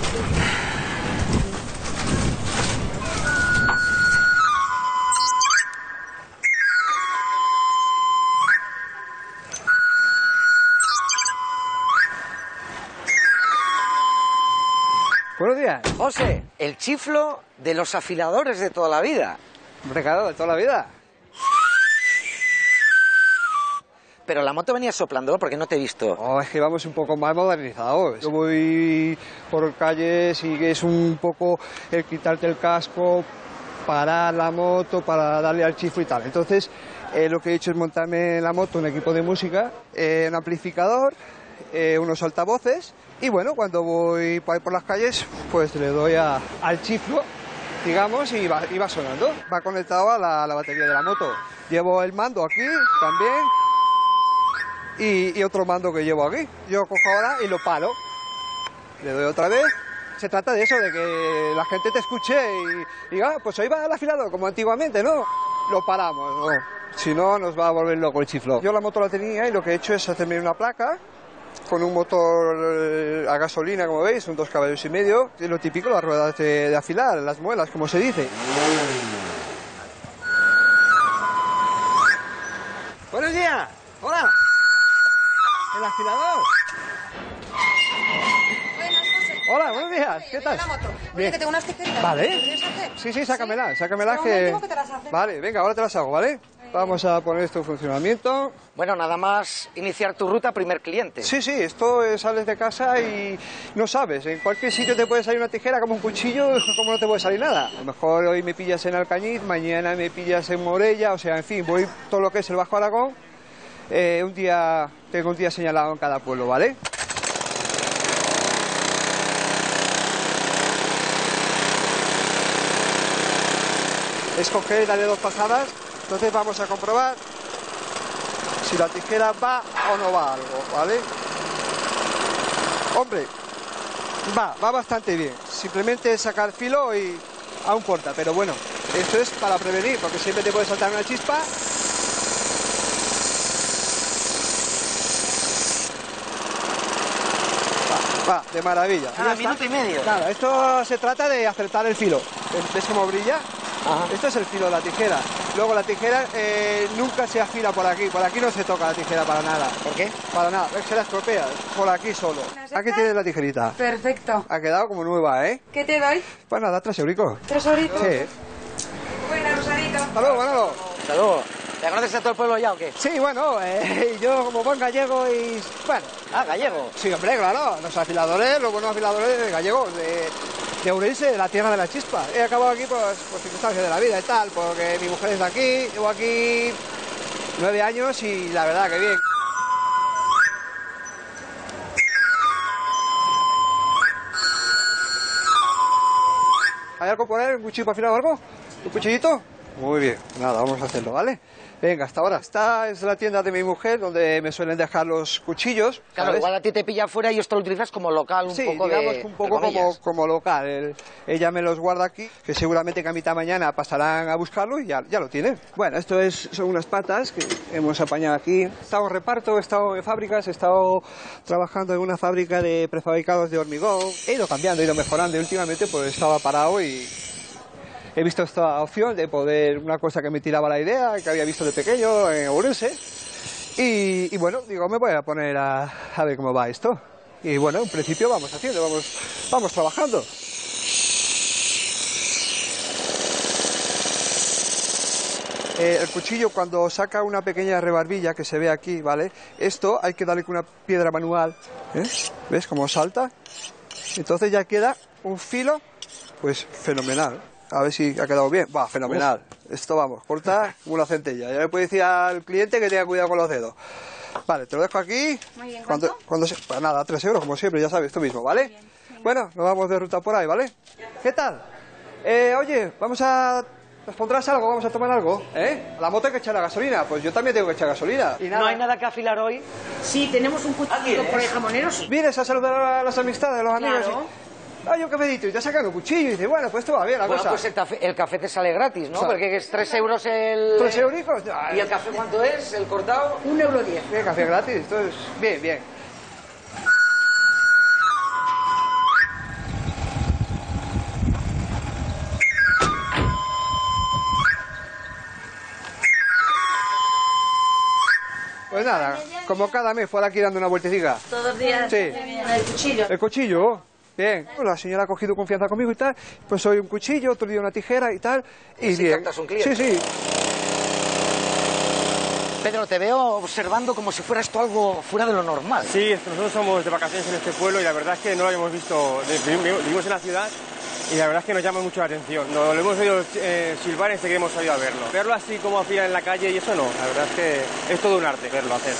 Buenos días. José, el chiflo de los afiladores de toda la vida. Hombre, claro, de toda la vida. Pero la moto venía soplando porque no te he visto. Oh, es que vamos un poco más modernizados. Yo voy por calles y es un poco el quitarte el casco, parar la moto para darle al chiflo y tal. Entonces, eh, lo que he hecho es montarme en la moto un equipo de música, eh, un amplificador, eh, unos altavoces. Y bueno, cuando voy por las calles, pues le doy a, al chiflo, digamos, y va, y va sonando. Va conectado a la, a la batería de la moto. Llevo el mando aquí también y, y otro mando que llevo aquí. Yo cojo ahora y lo paro. Le doy otra vez. Se trata de eso, de que la gente te escuche y diga, ah, pues ahí va el afilador, como antiguamente, ¿no? Lo paramos, ¿no? Si no, nos va a volver loco el chiflo. Yo la moto la tenía y lo que he hecho es hacerme una placa con un motor a gasolina, como veis, un dos caballos y medio, y lo típico, las ruedas de, de afilar, las muelas, como se dice. Buenos días, hola, el afilador. Hola, buenos días, ¿qué tal? Bien. Que tengo unas tijeras. Vale. Sí, sí, sácamelas, sácamelas que... que te las haces. Vale, venga, ahora te las hago, ¿vale? Vamos a poner esto en funcionamiento. Bueno, nada más iniciar tu ruta, primer cliente. Sí, sí, esto es, sales de casa y no sabes. En cualquier sitio te puede salir una tijera como un cuchillo, como no te puede salir nada. A lo mejor hoy me pillas en Alcañiz, mañana me pillas en Morella, o sea, en fin, voy todo lo que es el Bajo Aragón. Eh, un día, tengo un día señalado en cada pueblo, ¿vale? Escoger, darle dos pasadas. Entonces vamos a comprobar si la tijera va o no va algo, ¿vale? Hombre, va, va bastante bien. Simplemente sacar filo y aún corta, pero bueno, esto es para prevenir, porque siempre te puede saltar una chispa. Va, va, de maravilla. Ah, minuto y medio. Claro, esto se trata de acertar el filo. ¿Ves cómo brilla? Ajá. Esto es el filo de la tijera. Luego la tijera eh, nunca se afila por aquí. Por aquí no se toca la tijera para nada. ¿Por qué? Para nada. Se la estropea. Por aquí solo. Aquí tienes la tijerita. Perfecto. Ha quedado como nueva, ¿eh? ¿Qué te doy? Pues nada, tres euricos. ¿Tres euricos? Sí. Bueno, Rosarito. Hasta luego, Manolo. Hasta luego. ¿Te conoces a todo el pueblo ya o qué? Sí, bueno, eh, yo como buen gallego y... Bueno. Ah, gallego. Sí, hombre, claro. Los afiladores, los buenos afiladores gallegos de... de Ourense, de la tierra de la chispa. He acabado aquí pues, por circunstancias de la vida y tal, porque mi mujer es de aquí, llevo aquí nueve años y la verdad que bien. ¿Hay algo por ahí? ¿Un cuchillo para afilar o algo? ¿Un cuchillito? Muy bien, nada, vamos a hacerlo, ¿vale? Venga, hasta ahora. Esta es la tienda de mi mujer donde me suelen dejar los cuchillos. Claro, ¿sabes? igual a ti te pilla afuera y esto lo utilizas como local, un sí, poco digamos de que un poco como, como local. El, ella me los guarda aquí, que seguramente que a mitad mañana pasarán a buscarlo y ya, ya lo tienen. Bueno, esto es, son unas patas que hemos apañado aquí. He estado en reparto, he estado en fábricas, he estado trabajando en una fábrica de prefabricados de hormigón. He ido cambiando, he ido mejorando y últimamente pues estaba parado y he visto esta opción de poder, una cosa que me tiraba la idea, que había visto de pequeño en Ourense. Y, y bueno, digo, me voy a poner a, a ver cómo va esto. Y bueno, en principio vamos haciendo, vamos, vamos trabajando. Eh, el cuchillo cuando saca una pequeña rebarbilla que se ve aquí, ¿vale? Esto hay que darle con una piedra manual, ¿eh? ¿Ves cómo salta? Entonces ya queda un filo, pues fenomenal. A ver si ha quedado bien. Va, fenomenal. Uf. Esto vamos, corta como una centella. Ya le puedo decir al cliente que tenga cuidado con los dedos. Vale, te lo dejo aquí. Muy bien, ¿cuánto? Cuando, cuando se, pues nada, tres euros, como siempre, ya sabes, tú mismo, ¿vale? Bien, bien. Bueno, nos vamos de ruta por ahí, ¿vale? ¿Qué tal? Eh, oye, vamos a... ¿Nos pondrás algo? ¿Vamos a tomar algo? ¿Eh? La moto hay que echar la gasolina. Pues yo también tengo que echar gasolina. ¿Y nada? ¿No hay nada que afilar hoy? Sí, tenemos un cuchillo por el jamonero, sí. ¿Vienes a saludar a las amistades, a los amigos? Claro. Hay un cafecito y te sacan un cuchillo y dices, bueno, pues esto va bien la bueno, cosa. Pues el café, el café te sale gratis, ¿no? O sea, porque es tres euros el... ¿Tres euricos? ¿Y el café cuánto es? ¿El cortado? Un euro diez. Bien, café gratis, entonces, bien, bien. Pues nada, como cada mes fuera aquí dando una vueltecita. Todos los días. Sí. El cuchillo. El cuchillo. Bien, la señora ha cogido confianza conmigo y tal, pues soy un cuchillo, otro día una tijera y tal, y ¿Sí bien. captas un cliente? Sí, sí. Pedro, te veo observando como si fuera esto algo fuera de lo normal. Sí, nosotros somos de vacaciones en este pueblo y la verdad es que no lo habíamos visto, vivimos en la ciudad y la verdad es que nos llama mucho la atención. Nos lo hemos oído eh, silbar desde que hemos salido a verlo. Verlo así como afila en la calle y eso no, la verdad es que es todo un arte verlo hacer.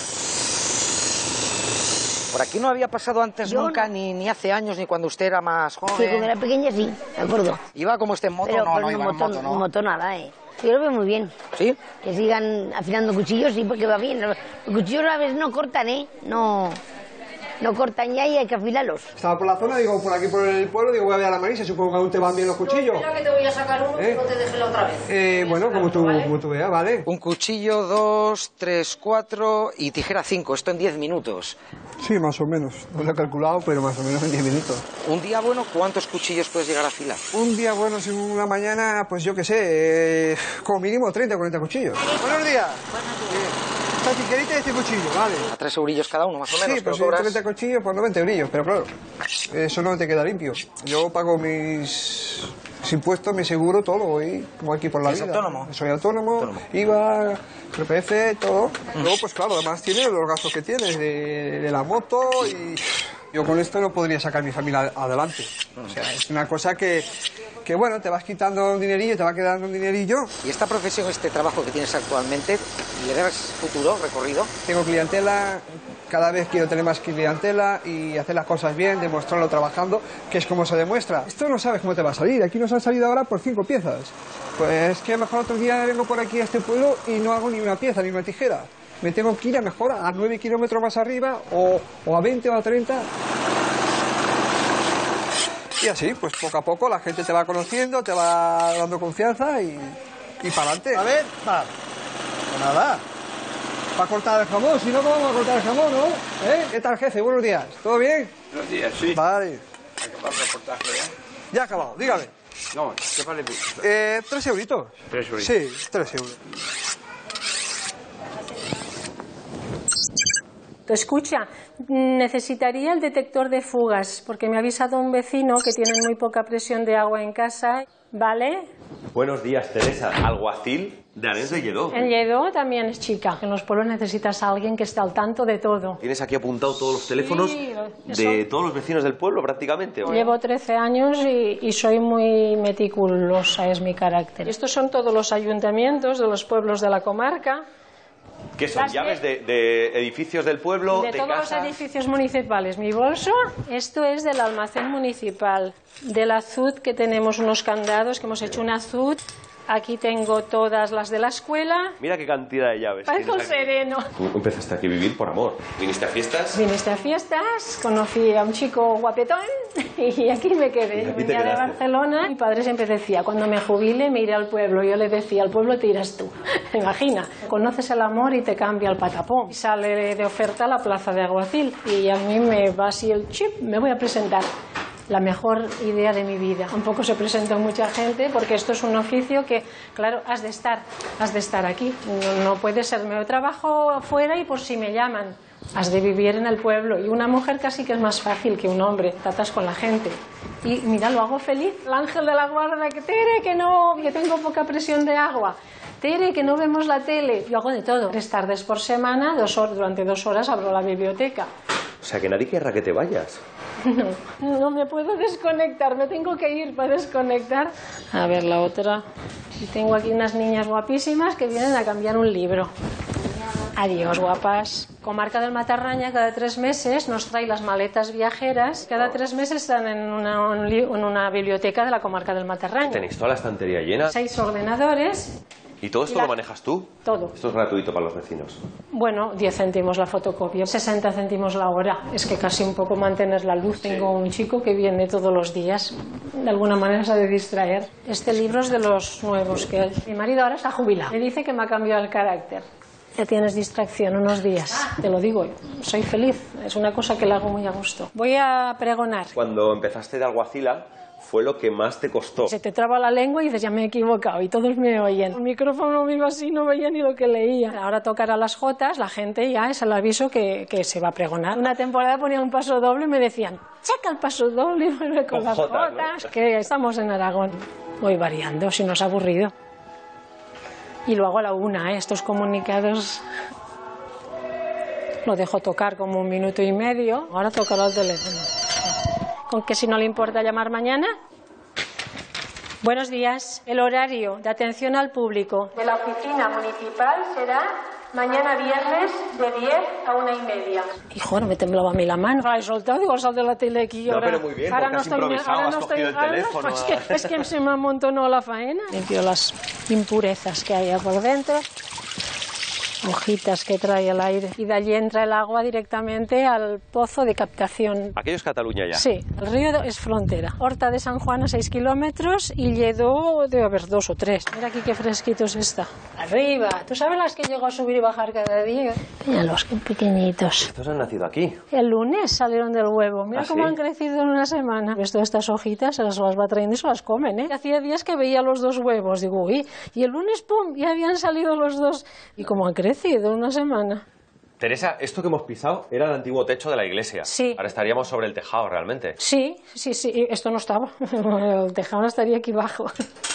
Por aquí no había pasado antes Yo nunca, no. ni, ni hace años, ni cuando usted era más joven. Sí, cuando era pequeña sí, me acuerdo. ¿Iba como usted en moto? Pero no, con no un iba moto, en moto, ¿no? un moto nada, ¿eh? Yo lo veo muy bien. ¿Sí? Que sigan afilando cuchillos, sí, porque va bien. Los cuchillos a veces no cortan, ¿eh? No, no cortan ya y hay que afilarlos. Estaba por la zona, digo, por aquí por el pueblo, digo, voy a ver a la Marisa, supongo que aún te van bien los cuchillos. Espera que te voy a sacar uno ¿Eh? y no te dejes la otra vez. Eh, bueno, como tú, como tú veas, ¿vale? Un cuchillo, dos, tres, cuatro y tijera cinco, esto en diez minutos. Sí, más o menos. No lo he calculado, pero más o menos en diez minutos. Un día bueno, ¿cuántos cuchillos puedes llegar a afilar? Un día bueno, si una mañana, pues yo qué sé, eh, como mínimo treinta o cuarenta cuchillos. Buenos días. Buenos días. Esta tijerita y este cuchillo, vale. A tres eurillos cada uno, más o menos. Sí, pues si cobras... treinta cuchillos, pues noventa eurillos, pero claro, eso no te queda limpio. Yo pago mis, mis impuestos, mi seguro, todo, voy como aquí por la ¿Es vida. autónomo? Soy autónomo, autónomo. I V A, R P F, todo. Mm. Luego, pues claro, además tiene los gastos que tienes de, de la moto y... Yo con esto no podría sacar mi familia adelante. O sea, es una cosa que, que bueno, te vas quitando un dinerillo, te va quedando un dinerillo. ¿Y esta profesión, este trabajo que tienes actualmente, le ves futuro, recorrido? Tengo clientela, cada vez quiero tener más clientela y hacer las cosas bien, demostrarlo trabajando, que es como se demuestra. Esto no sabes cómo te va a salir, aquí nos han salido ahora por cinco piezas. Pues que mejor otro día vengo por aquí a este pueblo y no hago ni una pieza, ni una tijera. Me tengo que ir a mejor a nueve kilómetros más arriba o, o a veinte o a treinta. Y así, pues poco a poco la gente te va conociendo, te va dando confianza y, y para adelante. A ver, va. Pues nada. Para cortar el jamón, si no, ¿cómo vamos a cortar el jamón, no? ¿Eh? ¿Qué tal, jefe? Buenos días. ¿Todo bien? Buenos días, sí. Vale. ¿Acabado el reportaje ya? Ya ha acabado, dígame. No, ¿qué vale? Eh, tres euritos. Tres euritos. Sí, tres euros. Escucha, necesitaría el detector de fugas, porque me ha avisado un vecino que tienen muy poca presión de agua en casa, ¿vale? Buenos días, Teresa. ¿Alguacil de Arenys de Lledó? En Lledó también es chica. En los pueblos necesitas a alguien que esté al tanto de todo. ¿Tienes aquí apuntado todos los teléfonos Sí, de eso. todos los vecinos del pueblo, prácticamente? ¿O? Llevo trece años y, y soy muy meticulosa, es mi carácter. Estos son todos los ayuntamientos de los pueblos de la comarca. ¿Qué son? Las ¿Llaves de, de edificios del pueblo? De, de todos casas? los edificios municipales. Mi bolso, esto es del almacén municipal, del azud, que tenemos unos candados, que hemos hecho un azud. Aquí tengo todas las de la escuela. Mira qué cantidad de llaves. Parezco sereno. Tú empezaste aquí a vivir por amor. ¿Viniste a fiestas? Viniste a fiestas, conocí a un chico guapetón y aquí me quedé. Y aquí te Venía de quedaste. Barcelona. Mi padre siempre decía, cuando me jubile me iré al pueblo. Yo le decía, al pueblo te irás tú. Imagina, conoces el amor y te cambia el patapón. Y sale de oferta la plaza de alguacil y a mí me va así el chip, me voy a presentar. La mejor idea de mi vida. Un poco se presentó mucha gente porque esto es un oficio que, claro, has de estar, has de estar aquí. No, no puede ser, me trabajo afuera y por si me llaman. Has de vivir en el pueblo. Y una mujer casi que es más fácil que un hombre. Tratas con la gente. Y mira, lo hago feliz. El ángel de la guarda, que Tere, que no, que tengo poca presión de agua. Tere, que no vemos la tele. Yo hago de todo. Tres tardes por semana, dos horas, durante dos horas abro la biblioteca. O sea, que nadie querrá que te vayas. No, no me puedo desconectar, me tengo que ir para desconectar. A ver la otra. Y tengo aquí unas niñas guapísimas que vienen a cambiar un libro. Adiós, guapas. Comarca del Matarraña, cada tres meses nos trae las maletas viajeras. Cada tres meses están en una, en una biblioteca de la comarca del Matarraña. Tenéis toda la estantería llena. Seis ordenadores. ¿Y todo esto Y la- lo manejas tú? Todo. Esto es gratuito para los vecinos. Bueno, diez céntimos la fotocopia, sesenta céntimos la hora. Es que casi un poco mantener la luz. Tengo un chico que viene todos los días. De alguna manera se ha de distraer. Este libro es de los nuevos que mi marido ahora está jubilado. Me dice que me ha cambiado el carácter. Ya tienes distracción unos días. Te lo digo, soy feliz. Es una cosa que le hago muy a gusto. Voy a pregonar. Cuando empezaste de alguacila, fue lo que más te costó. Se te traba la lengua y dices, ya me he equivocado, y todos me oyen. El micrófono me iba así, no veía ni lo que leía. Ahora tocará las jotas, la gente ya es el aviso que, que se va a pregonar. Una temporada ponía un paso doble y me decían, checa el paso doble, y vuelve con, Con las jotas, jotas, ¿no? que estamos en Aragón. Voy variando, si no es aburrido. Y lo hago a la una, ¿eh? Estos comunicados lo dejo tocar como un minuto y medio. Ahora tocará el teléfono. Con que si no le importa llamar mañana. Buenos días. El horario de atención al público de la oficina municipal será mañana viernes de diez a una y media. Hijo, no me temblaba a mí la mano. Ay, soltado, digo, sal de la tele aquí. No, ahora, pero muy bien, ahora porque no has estoy, improvisado, ahora has no estoy, cogido el ahora no- teléfono. es, que, es que se me amontonó la faena. Limpio las impurezas que había por dentro. Hojitas que trae el aire. Y de allí entra el agua directamente al pozo de captación. Aquello es Cataluña ya. Sí, el río es frontera. Horta de San Juan a seis kilómetros y Lledó debe haber dos o tres. Mira aquí qué fresquitos está. Arriba. ¿Tú sabes las que llego a subir y bajar cada día? Míralos, qué pequeñitos. Estos han nacido aquí. El lunes salieron del huevo. Mira ¿Ah, cómo sí? han crecido en una semana. Ves todas estas hojitas, se las, las va trayendo y se las comen, ¿eh? Hacía días que veía los dos huevos. Digo, uy, y el lunes, pum, ya habían salido los dos. Y cómo han crecido en una semana. Teresa, esto que hemos pisado era el antiguo techo de la iglesia. Sí. Ahora estaríamos sobre el tejado realmente. Sí, sí, sí. Esto no estaba. El tejado estaría aquí abajo.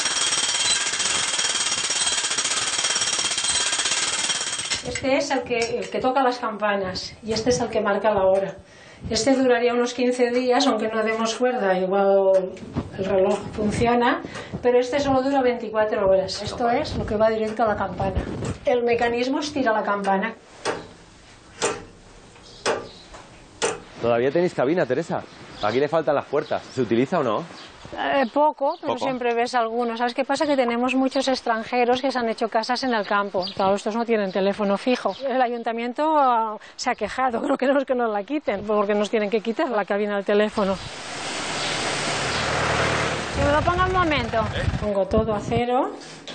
Este es el que, el que toca las campanas y este es el que marca la hora. Este duraría unos quince días, aunque no demos cuerda, igual el reloj funciona, pero este solo dura veinticuatro horas. Esto es lo que va directo a la campana. El mecanismo estira la campana. Todavía tenéis cabina, Teresa. Aquí le faltan las puertas. ¿Se utiliza o no? Eh, poco, pero Poco. siempre ves algunos. ¿Sabes qué pasa? Que tenemos muchos extranjeros que se han hecho casas en el campo. Claro, estos no tienen teléfono fijo. El ayuntamiento ah, se ha quejado, pero queremos que nos la quiten, porque nos tienen que quitar la cabina del teléfono. Que me lo ponga un momento. Pongo todo a cero.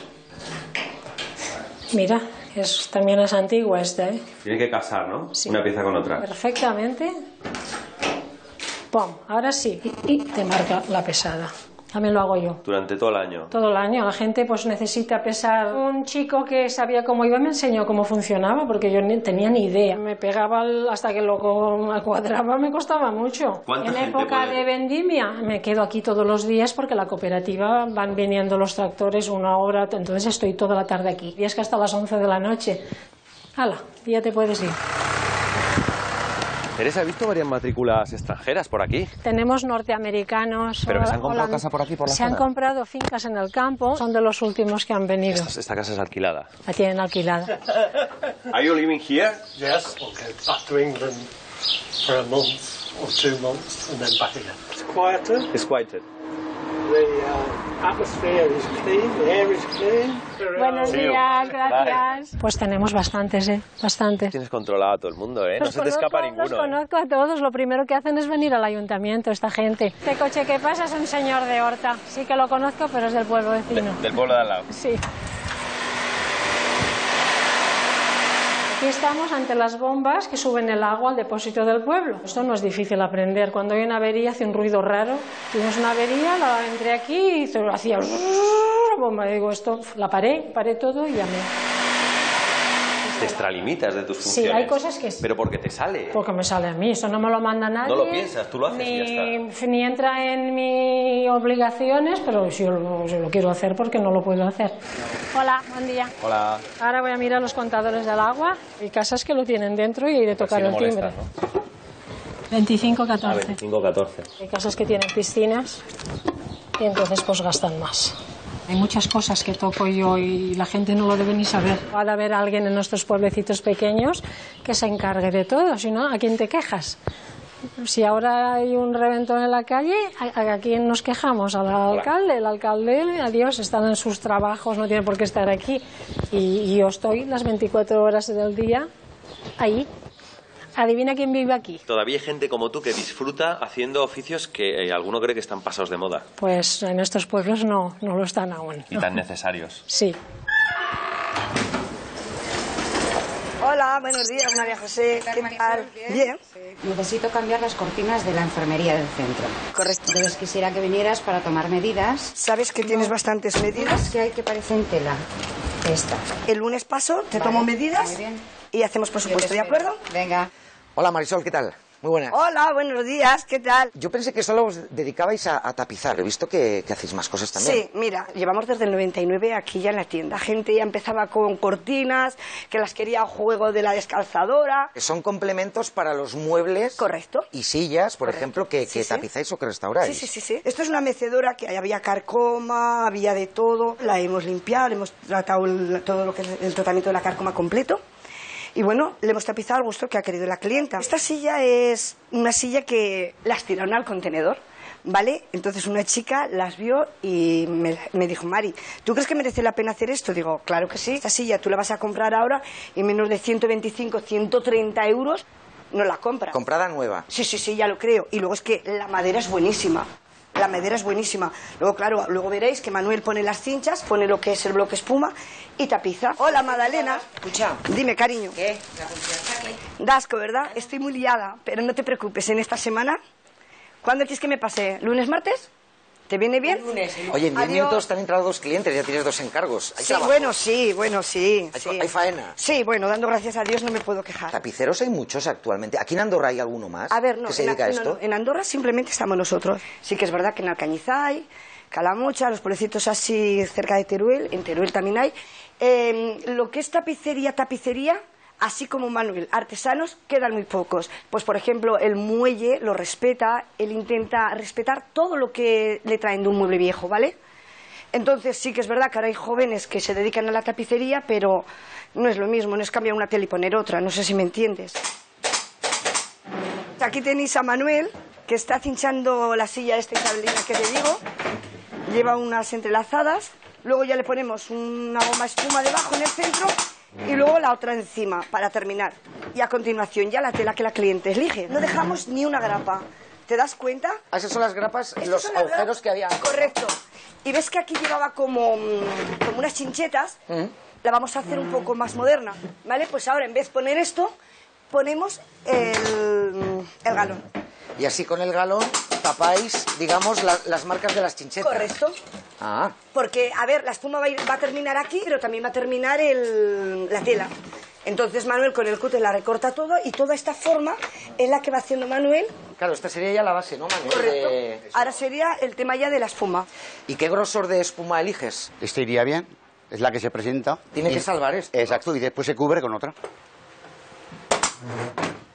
Mira, es, también es antigua esta, ¿eh? Tiene que casar, ¿no? Sí. Una pieza con otra. Perfectamente. Pum, ahora sí. Y, y te marca la pesada. También lo hago yo. Durante todo el año. Todo el año. La gente pues necesita pesar. Un chico que sabía cómo iba me enseñó cómo funcionaba, porque yo ni tenía ni idea. Me pegaba el- hasta que lo co- cuadraba, me costaba mucho. ¿Cuánta En gente época puede? de vendimia me quedo aquí todos los días porque la cooperativa van viniendo los tractores una hora, entonces estoy toda la tarde aquí. Y es que hasta las once de la noche. Hala, ya te puedes ir. Teresa, he visto varias matrículas extranjeras por aquí. Tenemos norteamericanos. ¿Pero que se han comprado casa por aquí, por la Se han zona? comprado fincas en el campo, son de los últimos que han venido. Esta, esta casa es alquilada. La tienen alquilada. Are you living here? Yes, okay. Back to England for a month or two months and then back again. It's quieter. It's quieter. The uh, atmosphere is clean, the air is clean. Buenos días, gracias. Pues tenemos bastantes, ¿eh? Bastantes. Tienes controlado a todo el mundo, ¿eh? No Los se te conozco, escapa ninguno. Los ¿eh? conozco a todos. Lo primero que hacen es venir al ayuntamiento, esta gente. Este coche que pasa es un señor de Horta. Sí que lo conozco, pero es del pueblo vecino. De- del pueblo de al lado. Sí. Aquí estamos ante las bombas que suben el agua al depósito del pueblo. Esto no es difícil aprender. Cuando hay una avería hace un ruido raro. Tienes una avería, la entré aquí y hizo- hacía la bomba. Y digo, esto, la paré, paré todo y llamé. Te extralimitas de tus Sí, funciones. hay cosas que sí. Pero porque te sale. Porque me sale a mí, eso no me lo manda nadie. No lo piensas, tú lo haces y ya ni, ni entra en mis obligaciones, pero si yo lo, yo lo quiero hacer porque no lo puedo hacer. Hola, buen día. Hola. Ahora voy a mirar los contadores del agua. Hay casas que lo tienen dentro y hay de tocar Así no el timbre. molestas, ¿no? veinticinco A catorce. veinticinco catorce. Hay casas que tienen piscinas y entonces pues gastan más. Hay muchas cosas que toco yo y la gente no lo debe ni saber. Va a haber alguien en nuestros pueblecitos pequeños que se encargue de todo, si no, ¿a quién te quejas? Si ahora hay un reventón en la calle, ¿a, a quién nos quejamos? Al alcalde. El alcalde, adiós, están en sus trabajos, no tiene por qué estar aquí. Y, y yo estoy las veinticuatro horas del día ahí. Adivina quién vive aquí. Todavía hay gente como tú que disfruta haciendo oficios que eh, alguno cree que están pasados de moda. Pues en estos pueblos no, no lo están aún. Y tan necesarios. Sí. Hola, buenos días, María José. ¿Qué tal? Bien. Necesito cambiar las cortinas de la enfermería del centro. Correcto. Entonces quisiera que vinieras para tomar medidas. ¿Sabes que tienes bastantes medidas? Que hay que parecen tela. Esta. El lunes paso, te Vale, tomo medidas muy bien. y hacemos presupuesto, ¿de acuerdo? Venga. Hola Marisol, ¿qué tal? Muy buenas. Hola, buenos días, ¿qué tal? Yo pensé que solo os dedicabais a, a tapizar. He visto que, que hacéis más cosas también. Sí, mira, llevamos desde el noventa y nueve aquí ya en la tienda. La gente ya empezaba con cortinas, que las quería a juego de la descalzadora. Que son complementos para los muebles. Correcto. Y sillas, por Correcto. ejemplo, que, Sí, que sí. tapizáis o que restauráis. Sí, sí, sí, sí. Esto es una mecedora que había carcoma, había de todo. La hemos limpiado, hemos tratado el- todo lo que es el tratamiento de la carcoma completo. Y bueno, le hemos tapizado al gusto que ha querido la clienta. Esta silla es una silla que las tiraron al contenedor, ¿vale? Entonces una chica las vio y me, me dijo, Mari, ¿tú crees que merece la pena hacer esto? Digo, claro que sí. Esta silla tú la vas a comprar ahora y menos de ciento veinticinco, ciento treinta euros no la compras. Comprada nueva. Sí, sí, sí, ya lo creo. Y luego es que la madera es buenísima. La madera es buenísima. Luego, claro, luego veréis que Manuel pone las cinchas, pone lo que es el bloque espuma y tapiza. Hola, Madalena. Escucha. Dime, cariño. ¿Qué? La confianza aquí. Dasco, ¿verdad? Estoy muy liada, pero no te preocupes. En esta semana, ¿cuándo quieres que me pase? ¿Lunes, martes? ¿Te viene bien? lunes. Oye, en diez Adiós. minutos te han entrado dos clientes, ya tienes dos encargos. ¿Hay Sí, trabajo? bueno, sí, bueno, sí. ¿Hay, sí. hay faena? Sí, bueno, dando gracias a Dios no me puedo quejar. Tapiceros hay muchos actualmente. ¿Aquí en Andorra hay alguno más A ver, no, que se en, dedica a no, esto? no, en Andorra simplemente estamos nosotros. Sí que es verdad que en Alcañizay, Calamocha, los pueblecitos así cerca de Teruel, en Teruel también hay. Eh, lo que es tapicería, tapicería, así como Manuel, artesanos, quedan muy pocos. Pues por ejemplo, el muelle lo respeta, él intenta respetar todo lo que le traen de un mueble viejo, ¿vale? Entonces sí que es verdad que ahora hay jóvenes que se dedican a la tapicería, pero no es lo mismo, no es cambiar una tela y poner otra, no sé si me entiendes. Aquí tenéis a Manuel, que está cinchando la silla esta isabelina que te digo. Lleva unas entrelazadas, luego ya le ponemos una goma espuma debajo en el centro y luego la otra encima para terminar. Y a continuación ya la tela que la cliente elige. No dejamos ni una grapa. ¿Te das cuenta? Ah, esas son las grapas, Estas los son las agujeros grapas. que había. Correcto. Y ves que aquí llevaba como, mm, como unas chinchetas. ¿Mm? La vamos a hacer un poco más moderna, ¿vale? Pues ahora en vez de poner esto, ponemos el, el galón. Y así con el galón tapáis, digamos, la- las marcas de las chinchetas. Correcto. Ah, Porque, a ver, la espuma va a, ir- va a terminar aquí, pero también va a terminar el- la tela. Entonces Manuel con el cúter la recorta todo y toda esta forma es la que va haciendo Manuel. claro, esta sería ya la base, ¿no, Manuel? Correcto. De- Ahora sería el tema ya de la espuma. ¿Y qué grosor de espuma eliges? Este iría bien, es la que se presenta. Tiene Y- que salvar esto. Exacto, y después se cubre con otra.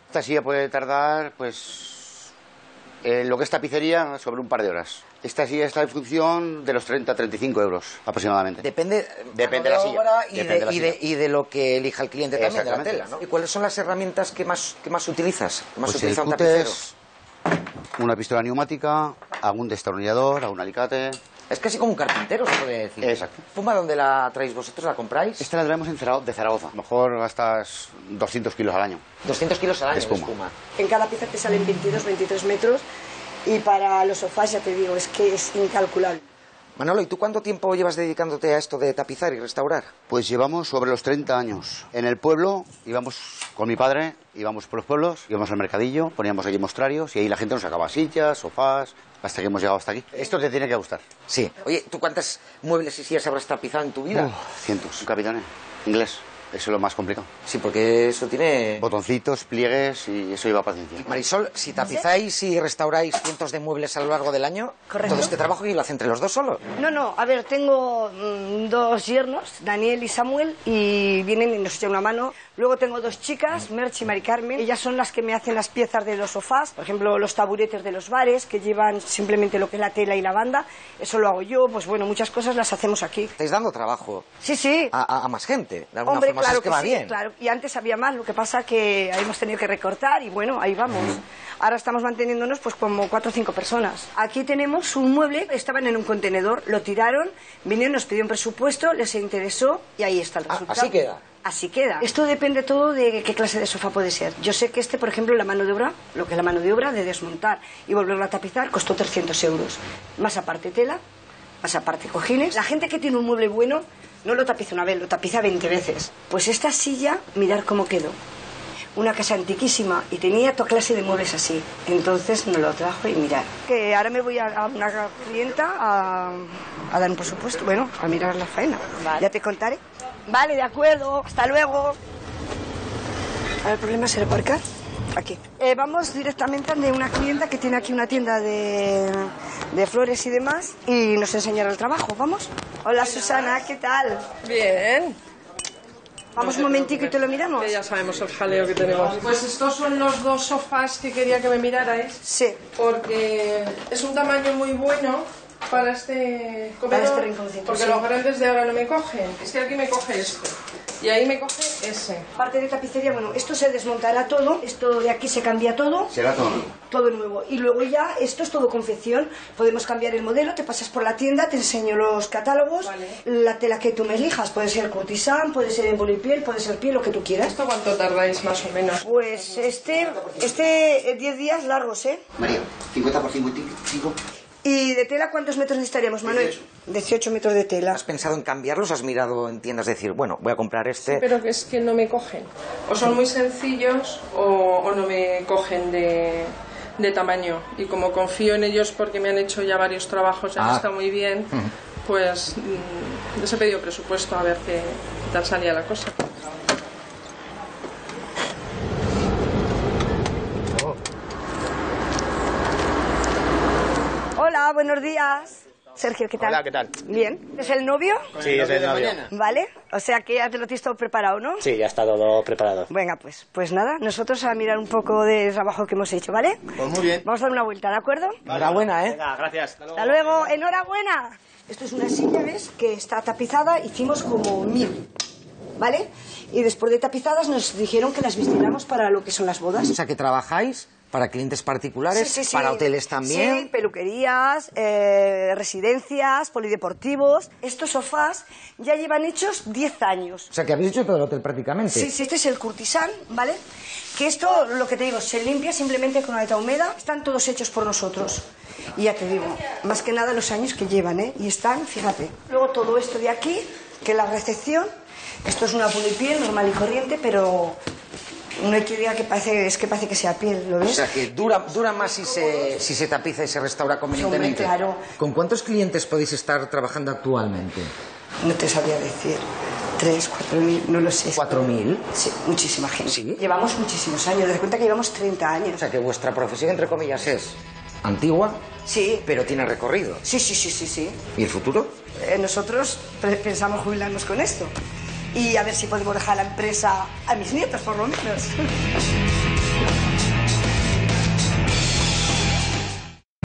Esta silla puede tardar, pues, en lo que es tapicería, sobre un par de horas. Esta silla está en función de los treinta a treinta y cinco euros aproximadamente. Depende, Depende de la silla. Y, Depende de, de la y, de, silla. y de lo que elija el cliente también, de la Exactamente. tela, ¿no? ¿Y cuáles son las herramientas que más, que más utilizas? Que más Pues utiliza el un cúter, tapicero. una pistola neumática, algún destornillador, algún alicate. Es casi como un carpintero, se puede decir. Exacto. ¿Puma dónde la traéis vosotros? ¿La compráis? Esta la traemos en Zara- de Zaragoza. A lo mejor gastas doscientos kilos al año. doscientos kilos al año de de espuma. espuma. En cada pieza te salen veintidós, veintitrés metros y para los sofás, ya te digo, es que es incalculable. Manolo, ¿y tú cuánto tiempo llevas dedicándote a esto de tapizar y restaurar? Pues llevamos sobre los treinta años. En el pueblo íbamos con mi padre, íbamos por los pueblos, íbamos al mercadillo, poníamos allí mostrarios y ahí la gente nos sacaba sillas, sofás, hasta que hemos llegado hasta aquí. Esto te tiene que gustar. Sí. Oye, ¿tú cuántas muebles y sillas habrás tapizado en tu vida? Uf, cientos. Un capitán inglés. Eso es lo más complicado. Sí, porque eso tiene... botoncitos, pliegues y eso lleva paciencia. Marisol, si tapizáis y restauráis cientos de muebles a lo largo del año, Correcto. todo este trabajo que lo hacen entre los dos solo. No, no, a ver, tengo mm, dos yernos, Daniel y Samuel, y vienen y nos echan una mano. Luego tengo dos chicas, Merche y Mari Carmen. Ellas son las que me hacen las piezas de los sofás, por ejemplo, los taburetes de los bares, que llevan simplemente lo que es la tela y la banda. Eso lo hago yo, pues bueno, muchas cosas las hacemos aquí. Estáis dando trabajo Sí, sí. a, a- a más gente. De alguna Hombre, forma, claro es que, que va sí, bien. claro. Y antes había más, lo que pasa que hemos tenido que recortar y bueno, ahí vamos. Ahora estamos manteniéndonos pues como cuatro o cinco personas. Aquí tenemos un mueble, estaban en un contenedor, lo tiraron, vinieron, nos pidieron presupuesto, les interesó y ahí está el Ah, resultado. así queda. Así queda. Esto depende todo de qué clase de sofá puede ser. Yo sé que este, por ejemplo, la mano de obra, lo que es la mano de obra de desmontar y volverlo a tapizar, costó trescientos euros. Más aparte tela, más aparte cojines. La gente que tiene un mueble bueno no lo tapiza una vez, lo tapiza veinte veces. Pues esta silla, mirar cómo quedó. Una casa antiquísima y tenía toda clase de muebles así. Entonces me lo trajo y mirar. Que ahora me voy a, a una clienta a, a dar un presupuesto, bueno, a mirar la faena. Ya te contaré. Vale, de acuerdo. Hasta luego. Ahora el problema es el aparcar. Aquí. Eh, vamos directamente de una clienta que tiene aquí una tienda de, de flores y demás y nos enseñará el trabajo. ¿Vamos? Hola, Susana, ¿qué tal? Bien. Vamos un momentico y te lo miramos. Que ya sabemos el jaleo que tenemos. Pues estos son los dos sofás que quería que me mirarais. Sí. Porque es un tamaño muy bueno para este comedor. Para este rinconcito, porque sí. los grandes de ahora no me cogen. Es que aquí me coge este. Y ahí me coge ese. Parte de tapicería, bueno, esto se desmontará todo, esto de aquí se cambia todo. Será todo nuevo. Todo nuevo. Y luego ya, esto es todo confección. Podemos cambiar el modelo, te pasas por la tienda, te enseño los catálogos, la tela que tú me elijas. Puede ser curtisán, puede ser en bolipiel, puede ser piel, lo que tú quieras. ¿Esto cuánto tardáis más o menos? Pues este, este diez días largos, ¿eh? María, cincuenta por cincuenta y cinco. ¿Y de tela cuántos metros necesitaríamos, Manuel? dieciocho metros de tela. ¿Has pensado en cambiarlos? ¿Has mirado en tiendas decir, bueno, voy a comprar este? Pero que es que no me cogen. O son muy sencillos o, o no me cogen de, de tamaño. Y como confío en ellos porque me han hecho ya varios trabajos, ya Ah. está muy bien, pues mm, les he pedido presupuesto a ver qué tal salía la cosa. Hola, buenos días. Sergio, ¿qué tal? Hola, ¿qué tal? Bien. ¿Es el novio? Sí, es el novio. Vale. O sea que ya te lo tienes todo preparado, ¿no? Sí, ya está todo preparado. Venga, pues, pues nada, nosotros a mirar un poco del trabajo que hemos hecho, ¿vale? Pues muy bien. Vamos a dar una vuelta, ¿de acuerdo? Enhorabuena, ¿eh? Venga, gracias. Hasta luego, enhorabuena. Esto es una silla, ¿ves? Que está tapizada, hicimos como mil, ¿vale? Y después de tapizadas nos dijeron que las vistiéramos para lo que son las bodas. O sea, que trabajáis para clientes particulares, Sí, sí, sí. para hoteles también. Sí, peluquerías, eh, residencias, polideportivos. Estos sofás ya llevan hechos diez años. O sea, que habéis hecho todo el hotel prácticamente. Sí, sí, este es el curtisán, ¿vale? Que esto, lo que te digo, se limpia simplemente con alta húmeda. Están todos hechos por nosotros. Y ya te digo, más que nada los años que llevan, ¿eh? Y están, fíjate. Luego todo esto de aquí, que es la recepción. Esto es una polipiel normal y corriente, pero no hay que diga que parece, es que parece que sea piel, ¿lo ves? O sea, que dura, dura más si se, si se tapiza y se restaura convenientemente. Hombre, claro. ¿Con cuántos clientes podéis estar trabajando actualmente? No te sabría decir. Tres, cuatro mil, no lo sé. ¿Cuatro mil? Sí, muchísima gente. ¿Sí? Llevamos muchísimos años, de cuenta que llevamos treinta años. O sea, que vuestra profesión, entre comillas, es antigua, sí, pero tiene recorrido. Sí, sí, sí, sí, sí. ¿Y el futuro? Eh, nosotros pre- pensamos jubilarnos con esto. Y a ver si podemos dejar la empresa a mis nietos, por lo menos.